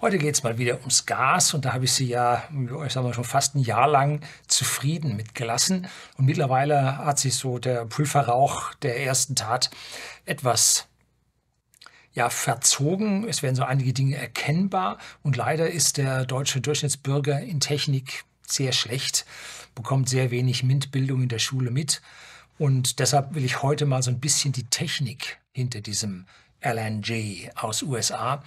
Heute geht es mal wieder ums Gas und da habe ich Sie ja, ich sag mal, schon fast ein Jahr lang zufrieden mitgelassen. Und mittlerweile hat sich so der Pulverrauch der ersten Tat etwas verzogen. Es werden so einige Dinge erkennbar und leider ist der deutsche Durchschnittsbürger in Technik sehr schlecht, bekommt sehr wenig MINT-Bildung in der Schule mit. Und deshalb will ich heute mal so ein bisschen die Technik hinter diesem LNG aus USA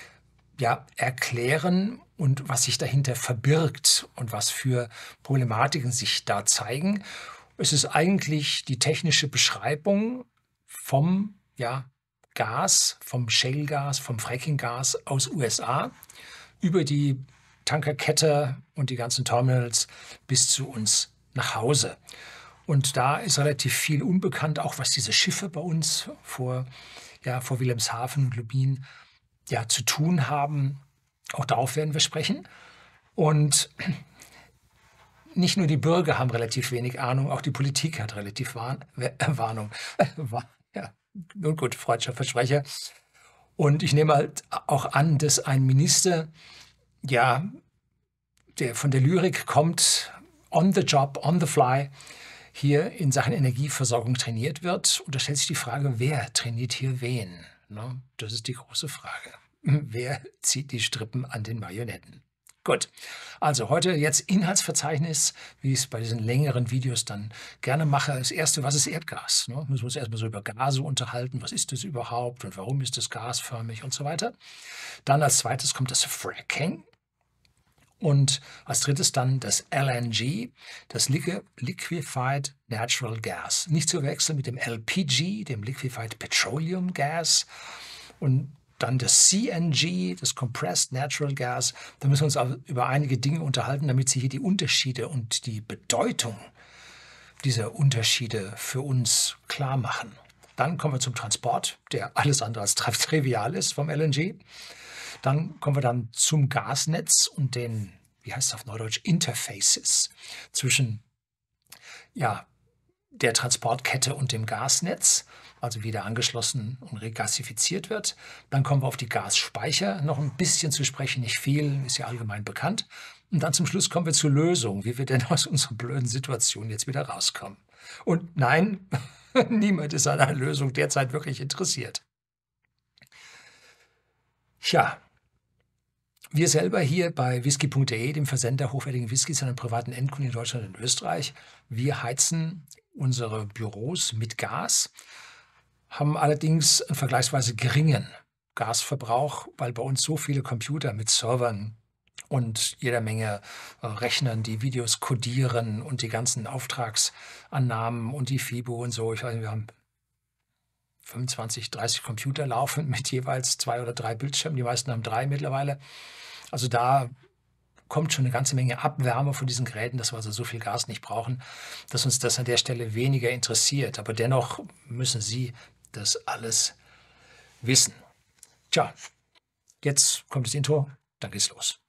erklären und was sich dahinter verbirgt und was für Problematiken sich da zeigen. Es ist eigentlich die technische Beschreibung vom Gas, vom Shale-Gas, vom Fracking-Gas aus USA über die Tankerkette und die ganzen Terminals bis zu uns nach Hause. Und da ist relativ viel unbekannt, auch was diese Schiffe bei uns vor Wilhelmshaven und Lubmin zu tun haben. Auch darauf werden wir sprechen. Und nicht nur die Bürger haben relativ wenig Ahnung, auch die Politik hat relativ Warnung. Nun gut, freudscher Versprecher. Und ich nehme halt auch an, dass ein Minister, der von der Lyrik kommt, on the job, on the fly, hier in Sachen Energieversorgung trainiert wird. Und da stellt sich die Frage, wer trainiert hier wen? Das ist die große Frage. Wer zieht die Strippen an den Marionetten? Gut, also heute jetzt Inhaltsverzeichnis, wie ich es bei diesen längeren Videos dann gerne mache. Das erste, was ist Erdgas? Müssen wir uns erstmal so über Gase unterhalten. Was ist das überhaupt und warum ist das gasförmig und so weiter. Dann als zweites kommt das Fracking. Und als drittes dann das LNG, das Liquefied Natural Gas. Nicht zu wechseln mit dem LPG, dem Liquefied Petroleum Gas. Und dann das CNG, das Compressed Natural Gas. Da müssen wir uns auch über einige Dinge unterhalten, damit Sie hier die Unterschiede und die Bedeutung dieser Unterschiede für uns klar machen. Dann kommen wir zum Transport, der alles andere als trivial ist vom LNG. Dann kommen wir dann zum Gasnetz und den, wie heißt es auf Neudeutsch, Interfaces zwischen der Transportkette und dem Gasnetz, also wie der angeschlossen und regasifiziert wird. Dann kommen wir auf die Gasspeicher, noch ein bisschen zu sprechen, nicht viel, ist ja allgemein bekannt. Und dann zum Schluss kommen wir zur Lösung, wie wir denn aus unserer blöden Situation jetzt wieder rauskommen. Und nein, niemand ist an einer Lösung derzeit wirklich interessiert. Wir selber hier bei whisky.de, dem Versender hochwertigen Whiskys an den privaten Endkunden in Deutschland und Österreich, wir heizen unsere Büros mit Gas, haben allerdings einen vergleichsweise geringen Gasverbrauch, weil bei uns so viele Computer mit Servern und jeder Menge Rechnern, die Videos codieren und die ganzen Auftragsannahmen und die FIBO und so. Ich weiß nicht, wir haben 25, 30 Computer laufen mit jeweils 2 oder 3 Bildschirmen. Die meisten haben 3 mittlerweile. Also da kommt schon eine ganze Menge Abwärme von diesen Geräten, dass wir also so viel Gas nicht brauchen, dass uns das an der Stelle weniger interessiert. Aber dennoch müssen Sie das alles wissen. Tja, jetzt kommt das Intro, dann geht's los.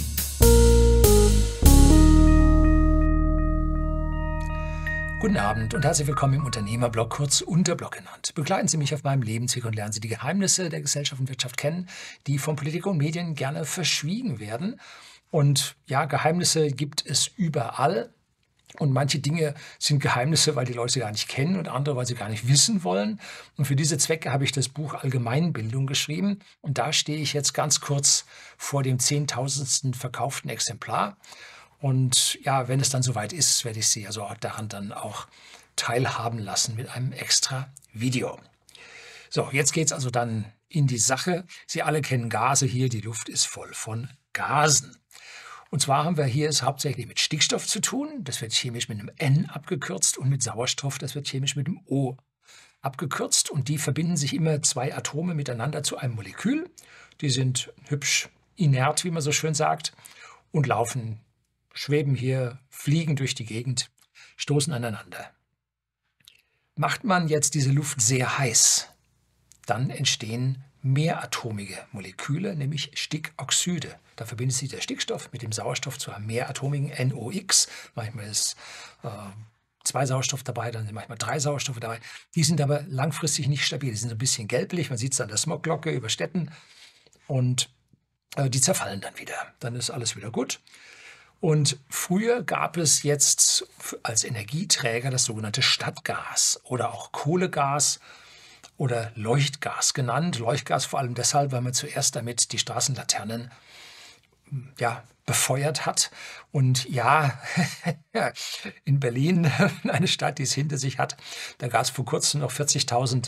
Guten Abend und herzlich willkommen im Unternehmerblog, kurz Unterblog genannt. Begleiten Sie mich auf meinem Lebensweg und lernen Sie die Geheimnisse der Gesellschaft und Wirtschaft kennen, die von Politik und Medien gerne verschwiegen werden. Und ja, Geheimnisse gibt es überall. Und manche Dinge sind Geheimnisse, weil die Leute sie gar nicht kennen und andere, weil sie gar nicht wissen wollen. Und für diese Zwecke habe ich das Buch Allgemeinbildung geschrieben. Und da stehe ich jetzt ganz kurz vor dem 10.000. verkauften Exemplar. Und ja, wenn es dann soweit ist, werde ich Sie also daran dann auch teilhaben lassen mit einem extra Video. So, jetzt geht es also dann in die Sache. Sie alle kennen Gase hier, die Luft ist voll von Gasen. Und zwar haben wir hier es hauptsächlich mit Stickstoff zu tun. Das wird chemisch mit einem N abgekürzt und mit Sauerstoff, das wird chemisch mit einem O abgekürzt. Und die verbinden sich immer 2 Atome miteinander zu einem Molekül. Die sind hübsch inert, wie man so schön sagt, und schweben hier, fliegen durch die Gegend, stoßen aneinander. Macht man jetzt diese Luft sehr heiß, dann entstehen mehratomige Moleküle, nämlich Stickoxide. Da verbindet sich der Stickstoff mit dem Sauerstoff zu einem mehratomigen NOx. Manchmal ist 2 Sauerstoff dabei, dann sind manchmal 3 Sauerstoffe dabei. Die sind aber langfristig nicht stabil. Die sind so ein bisschen gelblich. Man sieht es an der Smogglocke über Städten. Und Die zerfallen dann wieder. Dann ist alles wieder gut. Und früher gab es jetzt als Energieträger das sogenannte Stadtgas oder auch Kohlegas oder Leuchtgas genannt. Leuchtgas vor allem deshalb, weil man zuerst damit die Straßenlaternen befeuert hat. Und ja, in Berlin, eine Stadt, die es hinter sich hat, da gab es vor kurzem noch 40.000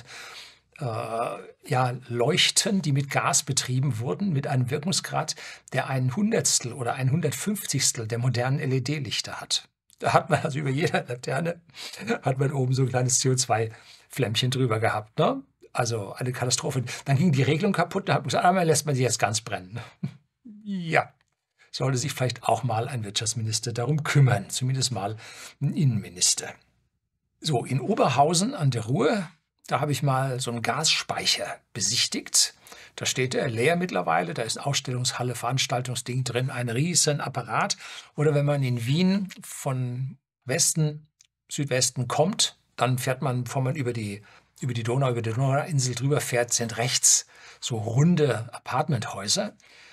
Leuchten, die mit Gas betrieben wurden, mit einem Wirkungsgrad, der ein Hundertstel oder ein Hundertfünfzigstel der modernen LED-Lichter hat. Da hat man also über jeder Laterne hat man oben so ein kleines CO2-Flämmchen drüber gehabt. Ne? Also eine Katastrophe. Dann ging die Regelung kaputt, da hat man gesagt, einmal lässt man sie jetzt ganz brennen. Ja, sollte sich vielleicht auch mal ein Wirtschaftsminister darum kümmern, zumindest mal ein Innenminister. So, in Oberhausen an der Ruhr, da habe ich mal so einen Gasspeicher besichtigt. Da steht er leer mittlerweile, da ist Ausstellungshalle, Veranstaltungsding drin, ein riesen Apparat. Oder wenn man in Wien von Westen, Südwesten kommt, dann fährt man, bevor man über die Donauinsel drüber fährt, sind rechts so runde Apartmenthäuser.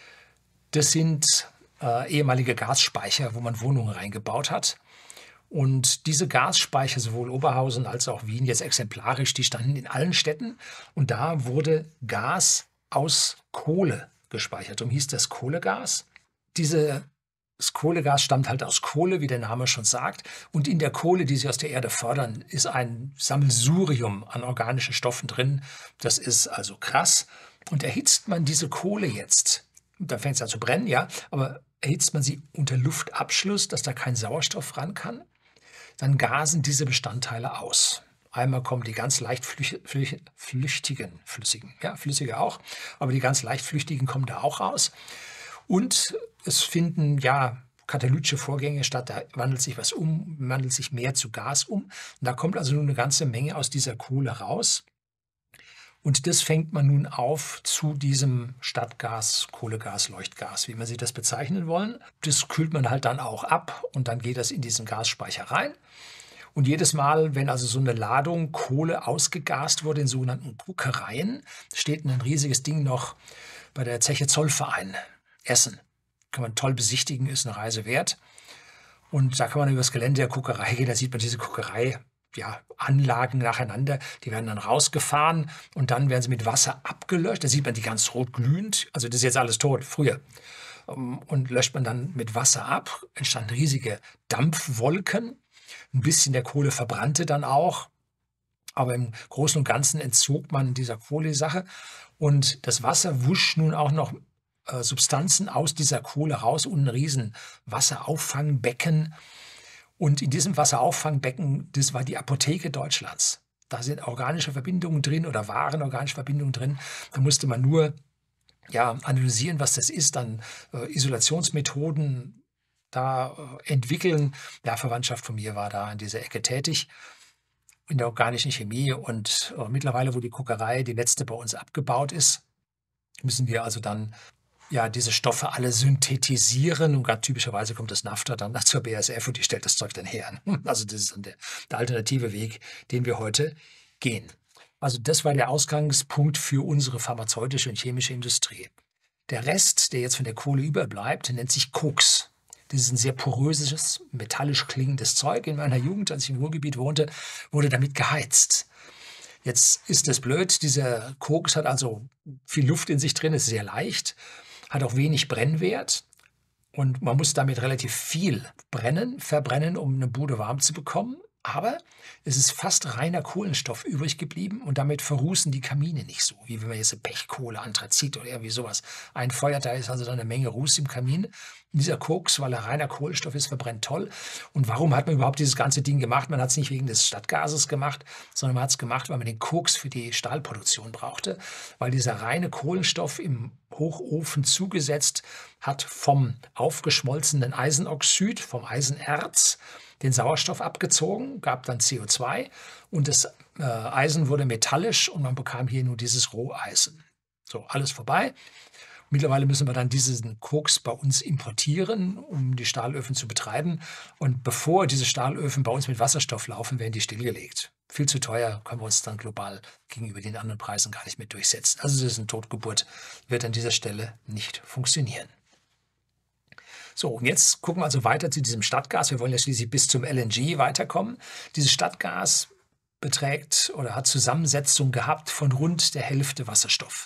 Das sind ehemalige Gasspeicher, wo man Wohnungen reingebaut hat. Und diese Gasspeicher, sowohl Oberhausen als auch Wien, jetzt exemplarisch, die standen in allen Städten. Und da wurde Gas aus Kohle gespeichert. Darum hieß das Kohlegas. Das Kohlegas stammt halt aus Kohle, wie der Name schon sagt. Und in der Kohle, die sie aus der Erde fördern, ist ein Sammelsurium an organischen Stoffen drin. Das ist also krass. Und erhitzt man diese Kohle jetzt, da fängt es an zu brennen, ja, aber erhitzt man sie unter Luftabschluss, dass da kein Sauerstoff ran kann, dann gasen diese Bestandteile aus. Einmal kommen die ganz leicht flüchtigen, flüssige auch, aber die ganz leicht flüchtigen kommen da auch raus. Und es finden katalytische Vorgänge statt, da wandelt sich mehr zu Gas um. Und da kommt also nun eine ganze Menge aus dieser Kohle raus. Und das fängt man nun auf zu diesem Stadtgas, Kohlegas, Leuchtgas, wie man sie das bezeichnen wollen. Das kühlt man halt dann auch ab und dann geht das in diesen Gasspeicher rein. Und jedes Mal, wenn also so eine Ladung Kohle ausgegast wurde in sogenannten Kokereien, steht ein riesiges Ding noch bei der Zeche Zollverein Essen. Kann man toll besichtigen, ist eine Reise wert. Und da kann man über das Gelände der Kokerei gehen, da sieht man diese Kokerei. Anlagen nacheinander, die werden dann rausgefahren und dann werden sie mit Wasser abgelöscht. Da sieht man die ganz rot glühend, also das ist jetzt alles tot, früher. Und löscht man dann mit Wasser ab, entstanden riesige Dampfwolken. Ein bisschen der Kohle verbrannte dann auch, aber im Großen und Ganzen entzog man dieser Kohlesache. Und das Wasser wusch nun auch noch Substanzen aus dieser Kohle raus und ein riesen Wasserauffangbecken. Und in diesem Wasserauffangbecken, das war die Apotheke Deutschlands. Da sind organische Verbindungen drin oder waren organische Verbindungen drin. Da musste man nur analysieren, was das ist, dann Isolationsmethoden da entwickeln. Ja, Verwandtschaft von mir war da in dieser Ecke tätig, in der organischen Chemie. Und mittlerweile, wo die Kokerei, die letzte bei uns abgebaut ist, müssen wir also dann diese Stoffe alle synthetisieren und ganz typischerweise kommt das Naphtha dann zur BASF und die stellt das Zeug dann her. Also das ist dann der alternative Weg, den wir heute gehen. Also das war der Ausgangspunkt für unsere pharmazeutische und chemische Industrie. Der Rest, der jetzt von der Kohle überbleibt, nennt sich Koks. Das ist ein sehr poröses, metallisch klingendes Zeug. In meiner Jugend, als ich im Ruhrgebiet wohnte, wurde damit geheizt. Jetzt ist das blöd, dieser Koks hat also viel Luft in sich drin, ist sehr leicht, hat auch wenig Brennwert und man muss damit relativ viel verbrennen, um eine Bude warm zu bekommen. Aber es ist fast reiner Kohlenstoff übrig geblieben und damit verrußen die Kamine nicht so, wie wenn man jetzt Pechkohle, Anthrazit oder irgendwie sowas einfeuert. Da ist also dann eine Menge Ruß im Kamin. Und dieser Koks, weil er reiner Kohlenstoff ist, verbrennt toll. Und warum hat man überhaupt dieses ganze Ding gemacht? Man hat es nicht wegen des Stadtgases gemacht, sondern man hat es gemacht, weil man den Koks für die Stahlproduktion brauchte. Weil dieser reine Kohlenstoff im Hochofen zugesetzt hat vom aufgeschmolzenen Eisenoxid, vom Eisenerz, den Sauerstoff abgezogen, gab dann CO2 und das Eisen wurde metallisch und man bekam hier nur dieses Roheisen. So, alles vorbei. Mittlerweile müssen wir dann diesen Koks bei uns importieren, um die Stahlöfen zu betreiben. Und bevor diese Stahlöfen bei uns mit Wasserstoff laufen, werden die stillgelegt. viel zu teuer, können wir uns dann global gegenüber den anderen Preisen gar nicht mehr durchsetzen. Also das ist eine Totgeburt, wird an dieser Stelle nicht funktionieren. So, und jetzt gucken wir also weiter zu diesem Stadtgas. Wir wollen ja schließlich bis zum LNG weiterkommen. Dieses Stadtgas beträgt oder hat Zusammensetzung gehabt von rund der Hälfte Wasserstoff.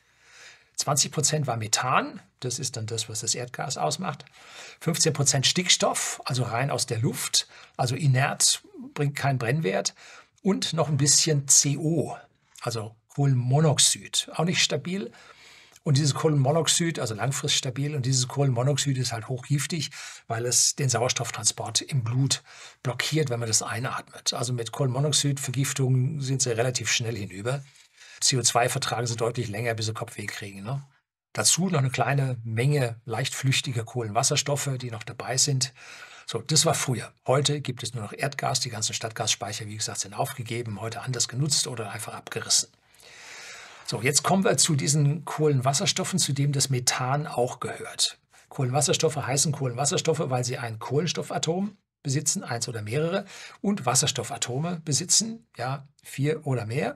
20% war Methan, das ist dann das, was das Erdgas ausmacht. 15% Stickstoff, also rein aus der Luft, also inert, bringt keinen Brennwert. Und noch ein bisschen CO, also Kohlenmonoxid, auch nicht stabil. Und dieses Kohlenmonoxid, also langfristig stabil, und dieses Kohlenmonoxid ist halt hochgiftig, weil es den Sauerstofftransport im Blut blockiert, wenn man das einatmet. Also mit Kohlenmonoxidvergiftung sind sie relativ schnell hinüber. CO2 vertragen sie deutlich länger, bis sie Kopfweh kriegen. Ne? Dazu noch eine kleine Menge leicht flüchtiger Kohlenwasserstoffe, die noch dabei sind. So, das war früher. Heute gibt es nur noch Erdgas. Die ganzen Stadtgasspeicher, wie gesagt, sind aufgegeben, heute anders genutzt oder einfach abgerissen. So, jetzt kommen wir zu diesen Kohlenwasserstoffen, zu dem das Methan auch gehört. Kohlenwasserstoffe heißen Kohlenwasserstoffe, weil sie ein Kohlenstoffatom besitzen, eins oder mehrere, und Wasserstoffatome besitzen, ja, 4 oder mehr.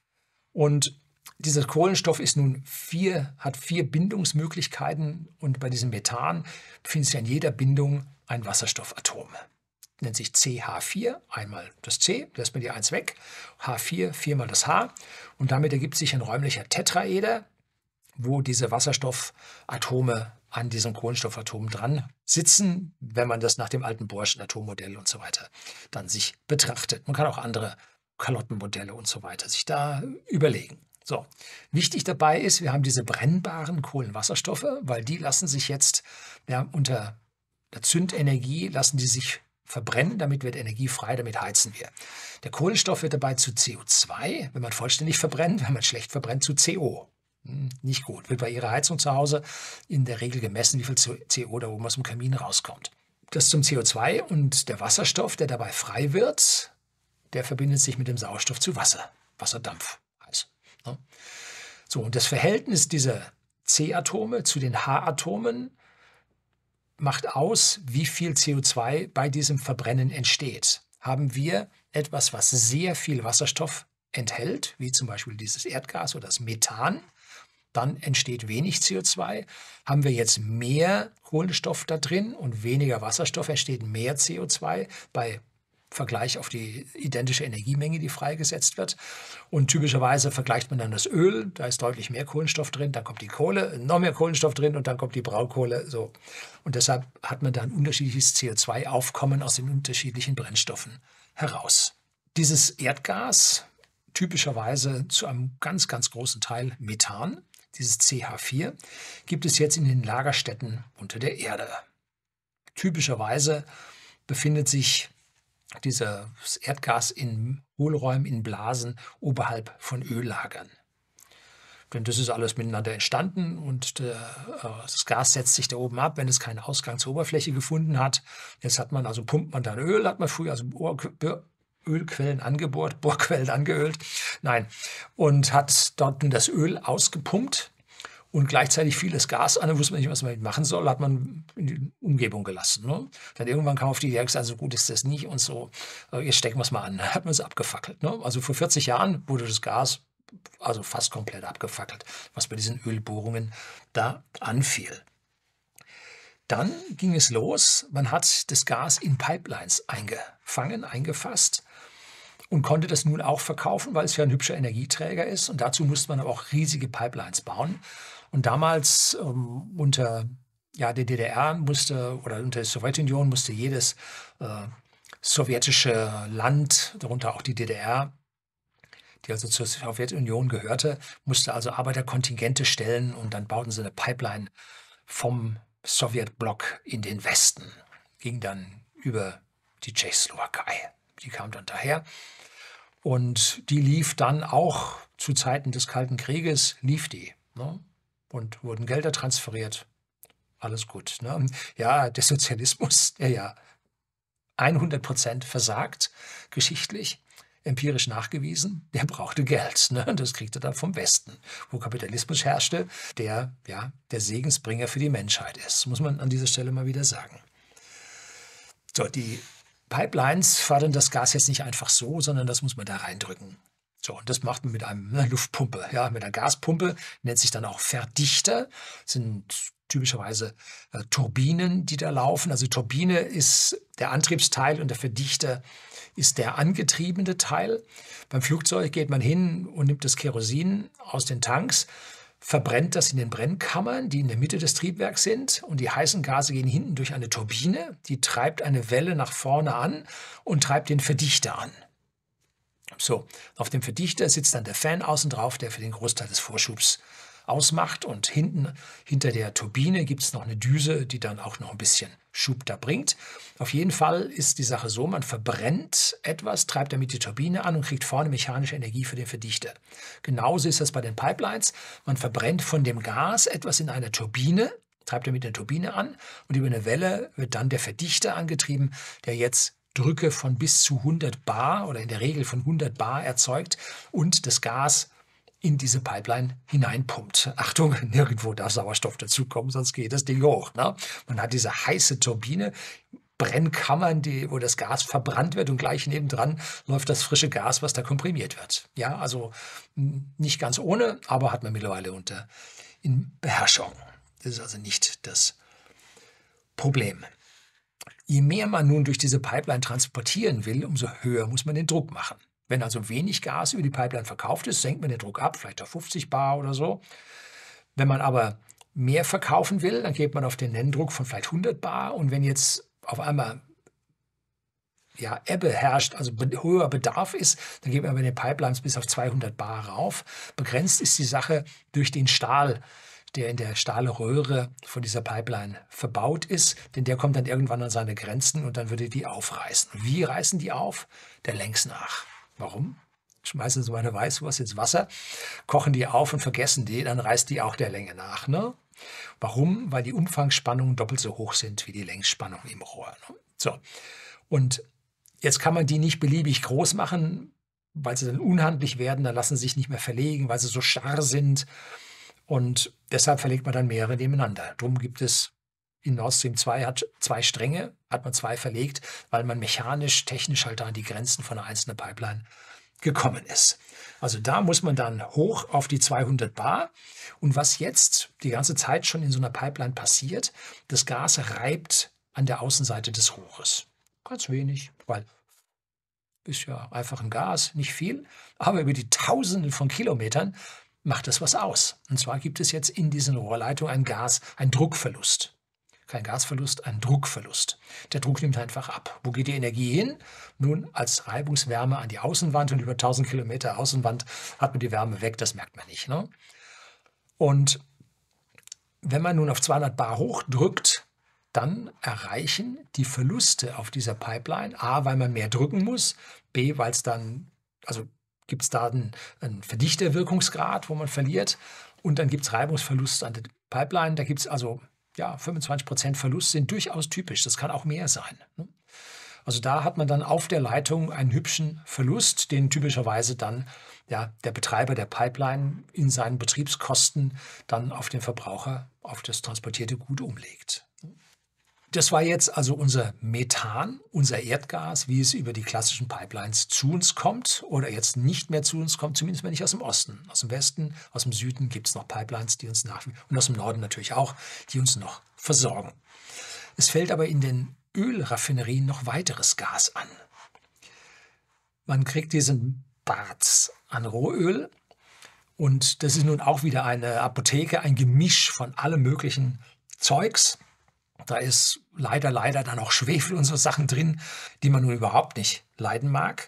Und dieser Kohlenstoff ist nun hat 4 Bindungsmöglichkeiten, und bei diesem Methan befindet sich an jeder Bindung ein Wasserstoffatom. Nennt sich CH4, einmal das C, lässt man die 1 weg, H4, 4 mal das H, und damit ergibt sich ein räumlicher Tetraeder, wo diese Wasserstoffatome an diesem Kohlenstoffatom dran sitzen, wenn man das nach dem alten Bohrschen Atommodell und so weiter dann sich betrachtet. Man kann auch andere Kalottenmodelle und so weiter sich da überlegen. So, wichtig dabei ist, wir haben diese brennbaren Kohlenwasserstoffe, weil die lassen sich jetzt unter der Zündenergie lassen die sich verbrennen, damit wird Energie frei, damit heizen wir. Der Kohlenstoff wird dabei zu CO2, wenn man vollständig verbrennt, wenn man schlecht verbrennt, zu CO. Nicht gut. Wird bei Ihrer Heizung zu Hause in der Regel gemessen, wie viel CO da oben aus dem Kamin rauskommt. Das zum CO2, und der Wasserstoff, der dabei frei wird, der verbindet sich mit dem Sauerstoff zu Wasser. Wasserdampf heißt. Ne? So, und das Verhältnis dieser C-Atome zu den H-Atomen macht aus, wie viel CO2 bei diesem Verbrennen entsteht. Haben wir etwas, was sehr viel Wasserstoff enthält, wie zum Beispiel dieses Erdgas oder das Methan, dann entsteht wenig CO2. Haben wir jetzt mehr Kohlenstoff da drin und weniger Wasserstoff, entsteht mehr CO2 bei Vergleich auf die identische Energiemenge, die freigesetzt wird. Und typischerweise vergleicht man dann das Öl, da ist deutlich mehr Kohlenstoff drin, dann kommt die Kohle, noch mehr Kohlenstoff drin, und dann kommt die Braunkohle. So. Und deshalb hat man dann unterschiedliches CO2-Aufkommen aus den unterschiedlichen Brennstoffen heraus. Dieses Erdgas, typischerweise zu einem ganz, ganz großen Teil Methan, dieses CH4, gibt es jetzt in den Lagerstätten unter der Erde. Typischerweise befindet sich dieses Erdgas in Hohlräumen, in Blasen oberhalb von Öllagern. Denn das ist alles miteinander entstanden, und das Gas setzt sich da oben ab, wenn es keinen Ausgang zur Oberfläche gefunden hat. Jetzt pumpt man dann Öl, hat man früher also Ölquellen angebohrt, Bohrquellen angeölt, nein, und hat dort das Öl ausgepumpt und gleichzeitig fiel das Gas an, da wusste man nicht, was man damit machen soll, hat man in die Umgebung gelassen. Ne? Dann irgendwann kam auf die Idee, also gut ist das nicht und so, jetzt stecken wir es mal an, dann hat man es abgefackelt. Ne? Also vor 40 Jahren wurde das Gas also fast komplett abgefackelt, was bei diesen Ölbohrungen da anfiel. Dann ging es los, man hat das Gas in Pipelines eingefasst und konnte das nun auch verkaufen, weil es ja ein hübscher Energieträger ist, und dazu musste man aber auch riesige Pipelines bauen. Und damals unter der DDR oder unter der Sowjetunion musste jedes sowjetische Land, darunter auch die DDR, die also zur Sowjetunion gehörte, musste also Arbeiterkontingente stellen, und dann bauten sie eine Pipeline vom Sowjetblock in den Westen. Ging dann über die Tschechoslowakei. Die kam dann daher. Und die lief dann auch zu Zeiten des Kalten Krieges, ne? Und wurden Gelder transferiert. Alles gut. Ne? Ja, der Sozialismus, der ja 100% versagt, geschichtlich, empirisch nachgewiesen, der brauchte Geld. Ne? Das kriegte er dann vom Westen, wo Kapitalismus herrschte, der Segensbringer für die Menschheit ist. Muss man an dieser Stelle mal wieder sagen. So, die Pipelines fördern das Gas jetzt nicht einfach so, sondern das muss man da reindrücken. So, und das macht man mit einer Luftpumpe, ja, mit einer Gaspumpe, nennt sich dann auch Verdichter, sind typischerweise Turbinen, die da laufen. Also Turbine ist der Antriebsteil und der Verdichter ist der angetriebene Teil. Beim Flugzeug geht man hin und nimmt das Kerosin aus den Tanks, verbrennt das in den Brennkammern, die in der Mitte des Triebwerks sind, und die heißen Gase gehen hinten durch eine Turbine, die treibt eine Welle nach vorne an und treibt den Verdichter an. So, auf dem Verdichter sitzt dann der Fan außen drauf, der für den Großteil des Vorschubs ausmacht, und hinter der Turbine gibt es noch eine Düse, die dann auch noch ein bisschen Schub da bringt. Auf jeden Fall ist die Sache so, man verbrennt etwas, treibt damit die Turbine an und kriegt vorne mechanische Energie für den Verdichter. Genauso ist das bei den Pipelines. Man verbrennt von dem Gas etwas in einer Turbine, treibt damit eine Turbine an, und über eine Welle wird dann der Verdichter angetrieben, der jetzt Drücke von bis zu 100 Bar oder in der Regel von 100 Bar erzeugt und das Gas in diese Pipeline hineinpumpt. Achtung, nirgendwo darf Sauerstoff dazukommen, sonst geht das Ding hoch. Ne? Man hat diese heiße Turbine, Brennkammern, wo das Gas verbrannt wird, und gleich nebendran läuft das frische Gas, was da komprimiert wird. Ja, also nicht ganz ohne, aber hat man mittlerweile in Beherrschung. Das ist also nicht das Problem. Je mehr man nun durch diese Pipeline transportieren will, umso höher muss man den Druck machen. Wenn also wenig Gas über die Pipeline verkauft ist, senkt man den Druck ab, vielleicht auf 50 Bar oder so. Wenn man aber mehr verkaufen will, dann geht man auf den Nenndruck von vielleicht 100 Bar. Und wenn jetzt auf einmal Ebbe herrscht, also höherer Bedarf ist, dann geht man bei den Pipelines bis auf 200 Bar rauf. Begrenzt ist die Sache durch den Stahl, der in der Stahlröhre von dieser Pipeline verbaut ist, denn der kommt dann irgendwann an seine Grenzen und dann würde die aufreißen. Wie reißen die auf? Der Längs nach. Warum? Schmeißen sie meine Weißwurst ins Wasser, kochen die auf und vergessen die, dann reißt die auch der Länge nach. Ne? Warum? Weil die Umfangsspannungen doppelt so hoch sind wie die Längsspannung im Rohr. Ne? So. Und jetzt kann man die nicht beliebig groß machen, weil sie dann unhandlich werden, dann lassen sie sich nicht mehr verlegen, weil sie so starr sind. Und deshalb verlegt man dann mehrere nebeneinander. Drum gibt es in Nord Stream 2 hat 2 Stränge, hat man 2 verlegt, weil man mechanisch, technisch halt da an die Grenzen von einer einzelnen Pipeline gekommen ist. Also da muss man dann hoch auf die 200 Bar. Und was jetzt die ganze Zeit schon in so einer Pipeline passiert, das Gas reibt an der Außenseite des Rohres. Ganz wenig, weil ist ja einfach ein Gas, nicht viel, aber über die Tausenden von Kilometern macht das was aus. Und zwar gibt es jetzt in diesen Rohrleitungen einen Druckverlust. Kein Gasverlust, ein Druckverlust. Der Druck nimmt einfach ab. Wo geht die Energie hin? Nun, als Reibungswärme an die Außenwand, und über 1000 Kilometer Außenwand hat man die Wärme weg, das merkt man nicht. Ne? Und wenn man nun auf 200 Bar hochdrückt, dann erreichen die Verluste auf dieser Pipeline, A, weil man mehr drücken muss, B, weil es dann, also gibt es da einen Verdichterwirkungsgrad, wo man verliert, und dann gibt es Reibungsverluste an der Pipeline, da gibt es also 25% Verlust sind durchaus typisch, das kann auch mehr sein. Ne? Also da hat man dann auf der Leitung einen hübschen Verlust, den typischerweise dann der Betreiber der Pipeline in seinen Betriebskosten dann auf den Verbraucher, auf das transportierte Gut umlegt. Das war jetzt also unser Methan, unser Erdgas, wie es über die klassischen Pipelines zu uns kommt oder jetzt nicht mehr zu uns kommt, zumindest mal nicht aus dem Osten. Aus dem Westen, aus dem Süden gibt es noch Pipelines, die uns und aus dem Norden natürlich auch, die uns noch versorgen. Es fällt aber in den Ölraffinerien noch weiteres Gas an. Man kriegt diesen Barz an Rohöl, und das ist nun auch wieder eine Apotheke, ein Gemisch von allem möglichen Zeugs. Da ist leider dann auch Schwefel und so Sachen drin, die man nun überhaupt nicht leiden mag.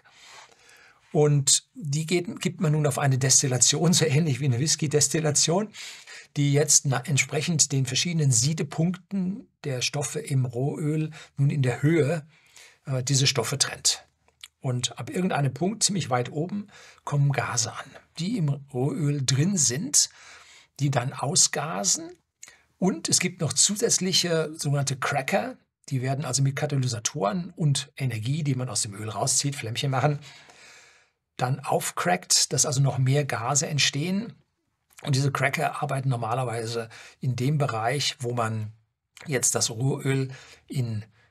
Und die gibt man nun auf eine Destillation, so ähnlich wie eine Whisky-Destillation, die jetzt entsprechend den verschiedenen Siedepunkten der Stoffe im Rohöl nun in der Höhe diese Stoffe trennt. Und ab irgendeinem Punkt, ziemlich weit oben, kommen Gase an, die im Rohöl drin sind, die dann ausgasen. Und es gibt noch zusätzliche sogenannte Cracker, die werden also mit Katalysatoren und Energie, die man aus dem Öl rauszieht, Flämmchen machen, dann aufcrackt, dass also noch mehr Gase entstehen. Und diese Cracker arbeiten normalerweise in dem Bereich, wo man jetzt das Rohöl in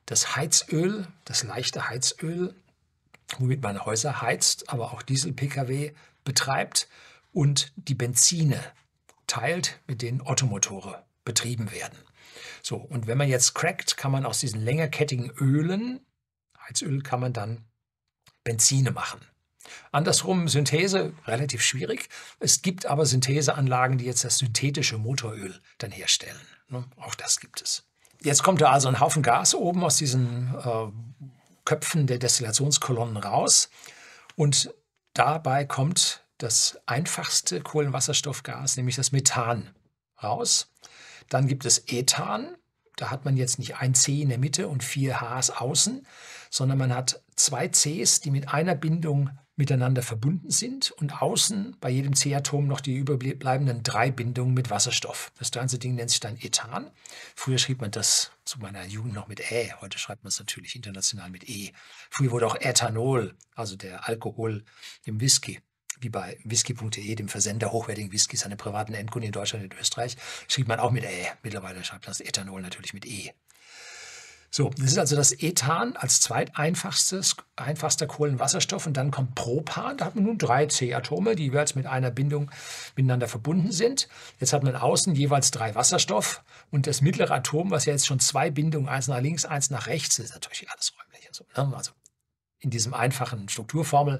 das Heizöl, das leichte Heizöl, womit man Häuser heizt, aber auch Diesel-Pkw betreibt und die Benzine teilt, mit denen Ottomotore betrieben werden. So, und wenn man jetzt crackt, kann man aus diesen längerkettigen Ölen, Heizöl, kann man dann Benzine machen. Andersrum, Synthese, relativ schwierig. Es gibt aber Syntheseanlagen, die jetzt das synthetische Motoröl dann herstellen. Auch das gibt es. Jetzt kommt da also ein Haufen Gas oben aus diesen Köpfen der Destillationskolonnen raus. Und dabei kommt das einfachste Kohlenwasserstoffgas, nämlich das Methan, raus. Dann gibt es Ethan. Da hat man jetzt nicht ein C in der Mitte und 4 Hs außen, sondern man hat 2 Cs, die mit einer Bindung miteinander verbunden sind und außen bei jedem C-Atom noch die überbleibenden 3 Bindungen mit Wasserstoff. Das ganze Ding nennt sich dann Ethan. Früher schrieb man das zu meiner Jugend noch mit Ä, heute schreibt man es natürlich international mit E. Früher wurde auch Ethanol, also der Alkohol im Whisky, wie bei whisky.de, dem Versender hochwertigen Whiskys an den privaten Endkunden in Deutschland und in Österreich, schrieb man auch mit Ä. Mittlerweile schreibt man das Ethanol natürlich mit E. So, das ist also das Ethan als einfachster Kohlenwasserstoff und dann kommt Propan. Da hat man nun 3 C-Atome, die jeweils mit einer Bindung miteinander verbunden sind. Jetzt hat man außen jeweils 3 Wasserstoff und das mittlere Atom, was ja jetzt schon 2 Bindungen, eins nach links, eins nach rechts, ist natürlich alles räumlich. Also in diesem einfachen Strukturbild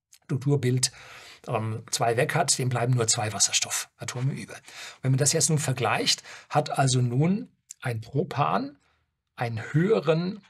2 weg hat, dem bleiben nur 2 Wasserstoffatome über. Wenn man das jetzt nun vergleicht, hat also nun ein Propan einen höheren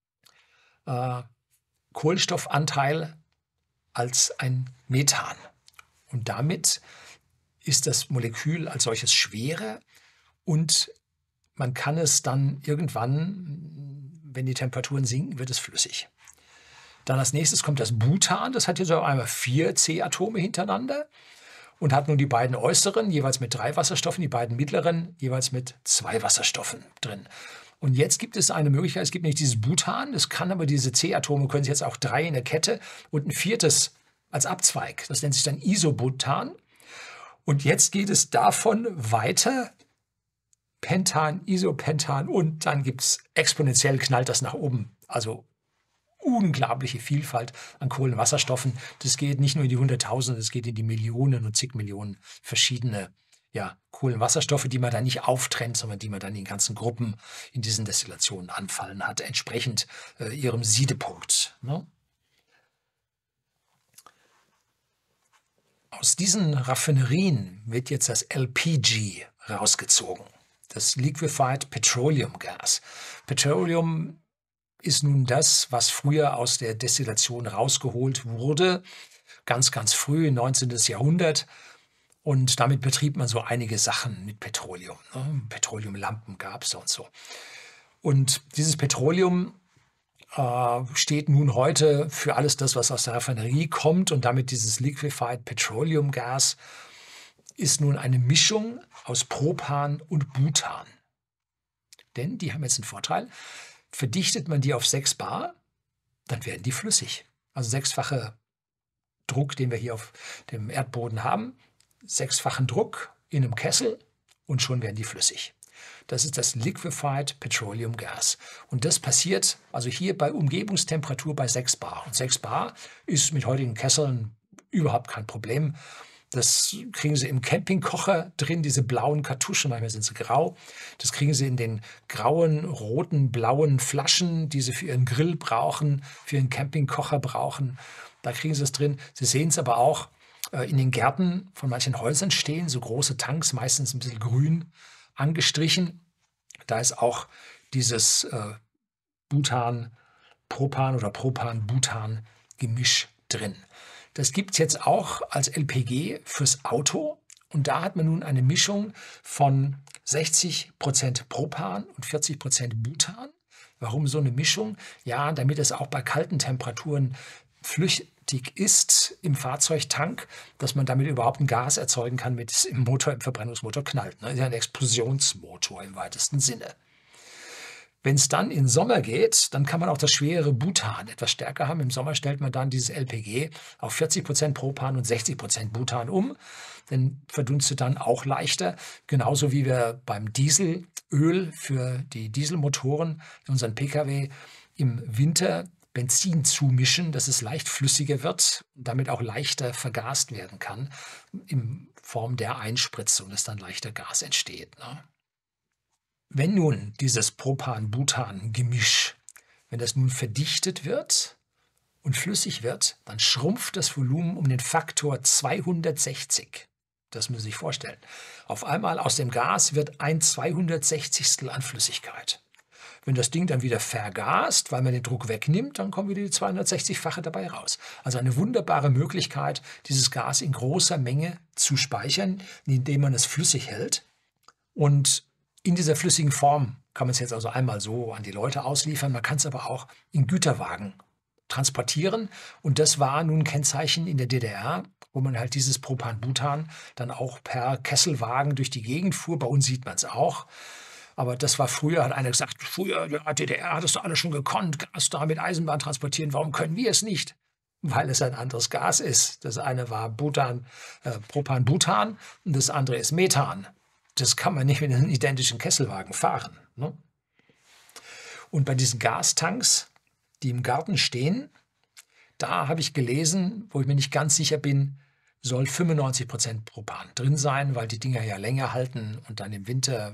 Kohlenstoffanteil als ein Methan. Und damit ist das Molekül als solches schwerer und man kann es dann irgendwann, wenn die Temperaturen sinken, wird es flüssig. Dann als nächstes kommt das Butan, das hat jetzt auf einmal 4 C-Atome hintereinander und hat nun die beiden äußeren jeweils mit 3 Wasserstoffen, die beiden mittleren jeweils mit 2 Wasserstoffen drin. Und jetzt gibt es eine Möglichkeit, es gibt nicht dieses Butan, das kann aber diese C-Atome, können sich jetzt auch 3 in der Kette und ein 4. als Abzweig. Das nennt sich dann Isobutan. Und jetzt geht es davon weiter, Pentan, Isopentan und dann gibt es exponentiell, knallt das nach oben. Also unglaubliche Vielfalt an Kohlenwasserstoffen. Das geht nicht nur in die Hunderttausende, das geht in die Millionen und zig Millionen verschiedene Kohlenwasserstoffe, die man dann nicht auftrennt, sondern die man dann in ganzen Gruppen in diesen Destillationen anfallen hat, entsprechend ihrem Siedepunkt. Ne? Aus diesen Raffinerien wird jetzt das LPG rausgezogen, das Liquefied Petroleum Gas. Petroleum ist nun das, was früher aus der Destillation rausgeholt wurde, ganz, ganz früh, im 19. Jahrhundert. Und damit betrieb man so einige Sachen mit Petroleum. Ne? Petroleumlampen gab es und so. Und dieses Petroleum steht nun heute für alles das, was aus der Raffinerie kommt. Und damit dieses Liquefied Petroleum Gas ist nun eine Mischung aus Propan und Butan. Denn die haben jetzt einen Vorteil. Verdichtet man die auf 6 bar, dann werden die flüssig. Also 6-fache Druck, den wir hier auf dem Erdboden haben, 6-fachen Druck in einem Kessel und schon werden die flüssig. Das ist das Liquefied Petroleum Gas. Und das passiert also hier bei Umgebungstemperatur bei 6 bar. Und 6 bar ist mit heutigen Kesseln überhaupt kein Problem. Das kriegen Sie im Campingkocher drin, diese blauen Kartuschen, manchmal sind sie grau. Das kriegen Sie in den grauen, roten, blauen Flaschen, die Sie für Ihren Grill brauchen, für Ihren Campingkocher brauchen. Da kriegen Sie es drin. Sie sehen es aber auch in den Gärten von manchen Häusern stehen, so große Tanks, meistens ein bisschen grün angestrichen. Da ist auch dieses Butan-Propan oder Propan-Butan-Gemisch drin. Das gibt es jetzt auch als LPG fürs Auto. Und da hat man nun eine Mischung von 60% Propan und 40% Butan. Warum so eine Mischung? Ja, damit es auch bei kalten Temperaturen flüchtig ist im Fahrzeugtank, dass man damit überhaupt ein Gas erzeugen kann, mit es im Motor, im Verbrennungsmotor knallt. Das ist ja ein Explosionsmotor im weitesten Sinne. Wenn es dann in den Sommer geht, dann kann man auch das schwerere Butan etwas stärker haben. Im Sommer stellt man dann dieses LPG auf 40% Propan und 60% Butan um. Dann verdunstet dann auch leichter. Genauso wie wir beim Dieselöl für die Dieselmotoren in unseren Pkw im Winter Benzin zumischen, dass es leicht flüssiger wird und damit auch leichter vergast werden kann in Form der Einspritzung, dass dann leichter Gas entsteht. Ne? Wenn nun dieses Propan-Butan-Gemisch, wenn das nun verdichtet wird und flüssig wird, dann schrumpft das Volumen um den Faktor 260. Das müssen Sie sich vorstellen. Auf einmal aus dem Gas wird ein 260stel an Flüssigkeit. Wenn das Ding dann wieder vergast, weil man den Druck wegnimmt, dann kommen wieder die 260-fache dabei raus. Also eine wunderbare Möglichkeit, dieses Gas in großer Menge zu speichern, indem man es flüssig hält. Und in dieser flüssigen Form kann man es jetzt also einmal so an die Leute ausliefern. Man kann es aber auch in Güterwagen transportieren. Und das war nun ein Kennzeichen in der DDR, wo man halt dieses Propan-Butan dann auch per Kesselwagen durch die Gegend fuhr. Bei uns sieht man es auch. Aber das war früher, hat einer gesagt, früher, ja, DDR hat das doch alles schon gekonnt, Gas da mit Eisenbahn transportieren, warum können wir es nicht? Weil es ein anderes Gas ist. Das eine war Propan-Butan und das andere ist Methan. Das kann man nicht mit einem identischen Kesselwagen fahren. Ne? Und bei diesen Gastanks, die im Garten stehen, da habe ich gelesen, wo ich mir nicht ganz sicher bin, soll 95% Propan drin sein, weil die Dinger ja länger halten und dann im Winter,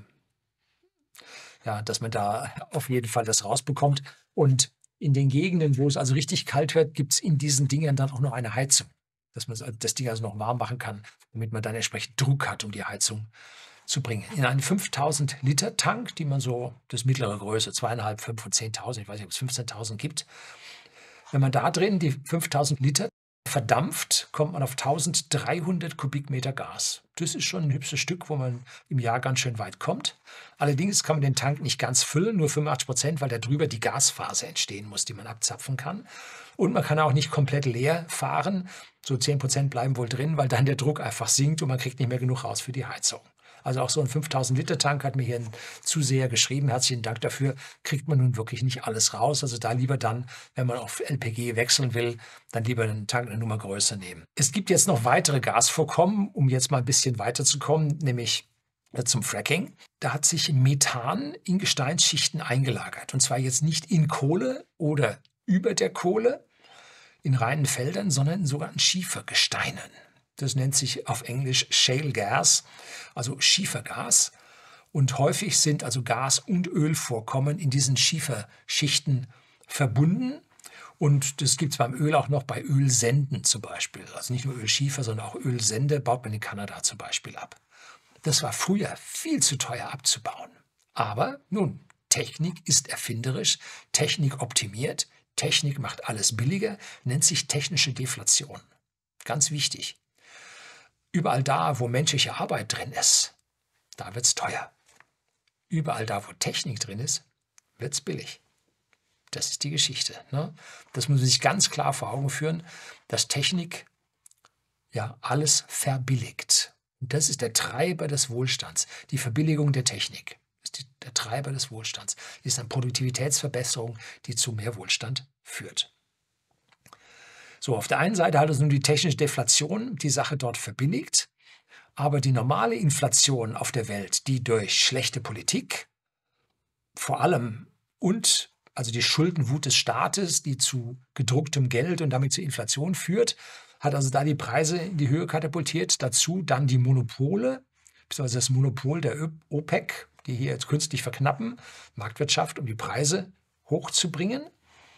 ja, dass man da auf jeden Fall das rausbekommt. Und in den Gegenden, wo es also richtig kalt wird, gibt es in diesen Dingern dann auch noch eine Heizung, dass man das Ding also noch warm machen kann, damit man dann entsprechend Druck hat, um die Heizung zu bringen. In einen 5000 Liter Tank, die man so, das mittlere Größe, 2,5, 5 und 10.000, ich weiß nicht, ob es 15.000 gibt. Wenn man da drin die 5000 Liter verdampft, kommt man auf 1300 Kubikmeter Gas. Das ist schon ein hübsches Stück, wo man im Jahr ganz schön weit kommt. Allerdings kann man den Tank nicht ganz füllen, nur 85%, weil da drüber die Gasphase entstehen muss, die man abzapfen kann. Und man kann auch nicht komplett leer fahren. So 10% bleiben wohl drin, weil dann der Druck einfach sinkt und man kriegt nicht mehr genug raus für die Heizung. Also auch so ein 5000 Liter Tank, hat mir hier ein Zuseher geschrieben, herzlichen Dank dafür, kriegt man nun wirklich nicht alles raus. Also da lieber dann, wenn man auf LPG wechseln will, dann lieber einen Tank eine Nummer größer nehmen. Es gibt jetzt noch weitere Gasvorkommen, um jetzt mal ein bisschen weiterzukommen, nämlich zum Fracking. Da hat sich Methan in Gesteinsschichten eingelagert. Und zwar jetzt nicht in Kohle oder über der Kohle, in reinen Feldern, sondern in sogenannten Schiefergesteinen. Das nennt sich auf Englisch Shale Gas, also Schiefergas. Und häufig sind also Gas- und Ölvorkommen in diesen Schieferschichten verbunden. Und das gibt es beim Öl auch noch bei Ölsenden zum Beispiel. Also nicht nur Ölschiefer, sondern auch Ölsende baut man in Kanada zum Beispiel ab. Das war früher viel zu teuer abzubauen. Aber nun, Technik ist erfinderisch, Technik optimiert, Technik macht alles billiger, nennt sich technische Deflation. Ganz wichtig. Überall da, wo menschliche Arbeit drin ist, da wird es teuer. Überall da, wo Technik drin ist, wird es billig. Das ist die Geschichte. Ne? Das muss man sich ganz klar vor Augen führen, dass Technik ja alles verbilligt. Und das ist der Treiber des Wohlstands. Die Verbilligung der Technik ist der Treiber des Wohlstands. Ist eine Produktivitätsverbesserung, die zu mehr Wohlstand führt. So, auf der einen Seite hat es nun die technische Deflation die Sache dort verbilligt, aber die normale Inflation auf der Welt, die durch schlechte Politik vor allem und also die Schuldenwut des Staates, die zu gedrucktem Geld und damit zur Inflation führt, hat also da die Preise in die Höhe katapultiert. Dazu dann die Monopole, beziehungsweise das Monopol der OPEC, die hier jetzt künstlich verknappen, Marktwirtschaft, um die Preise hochzubringen.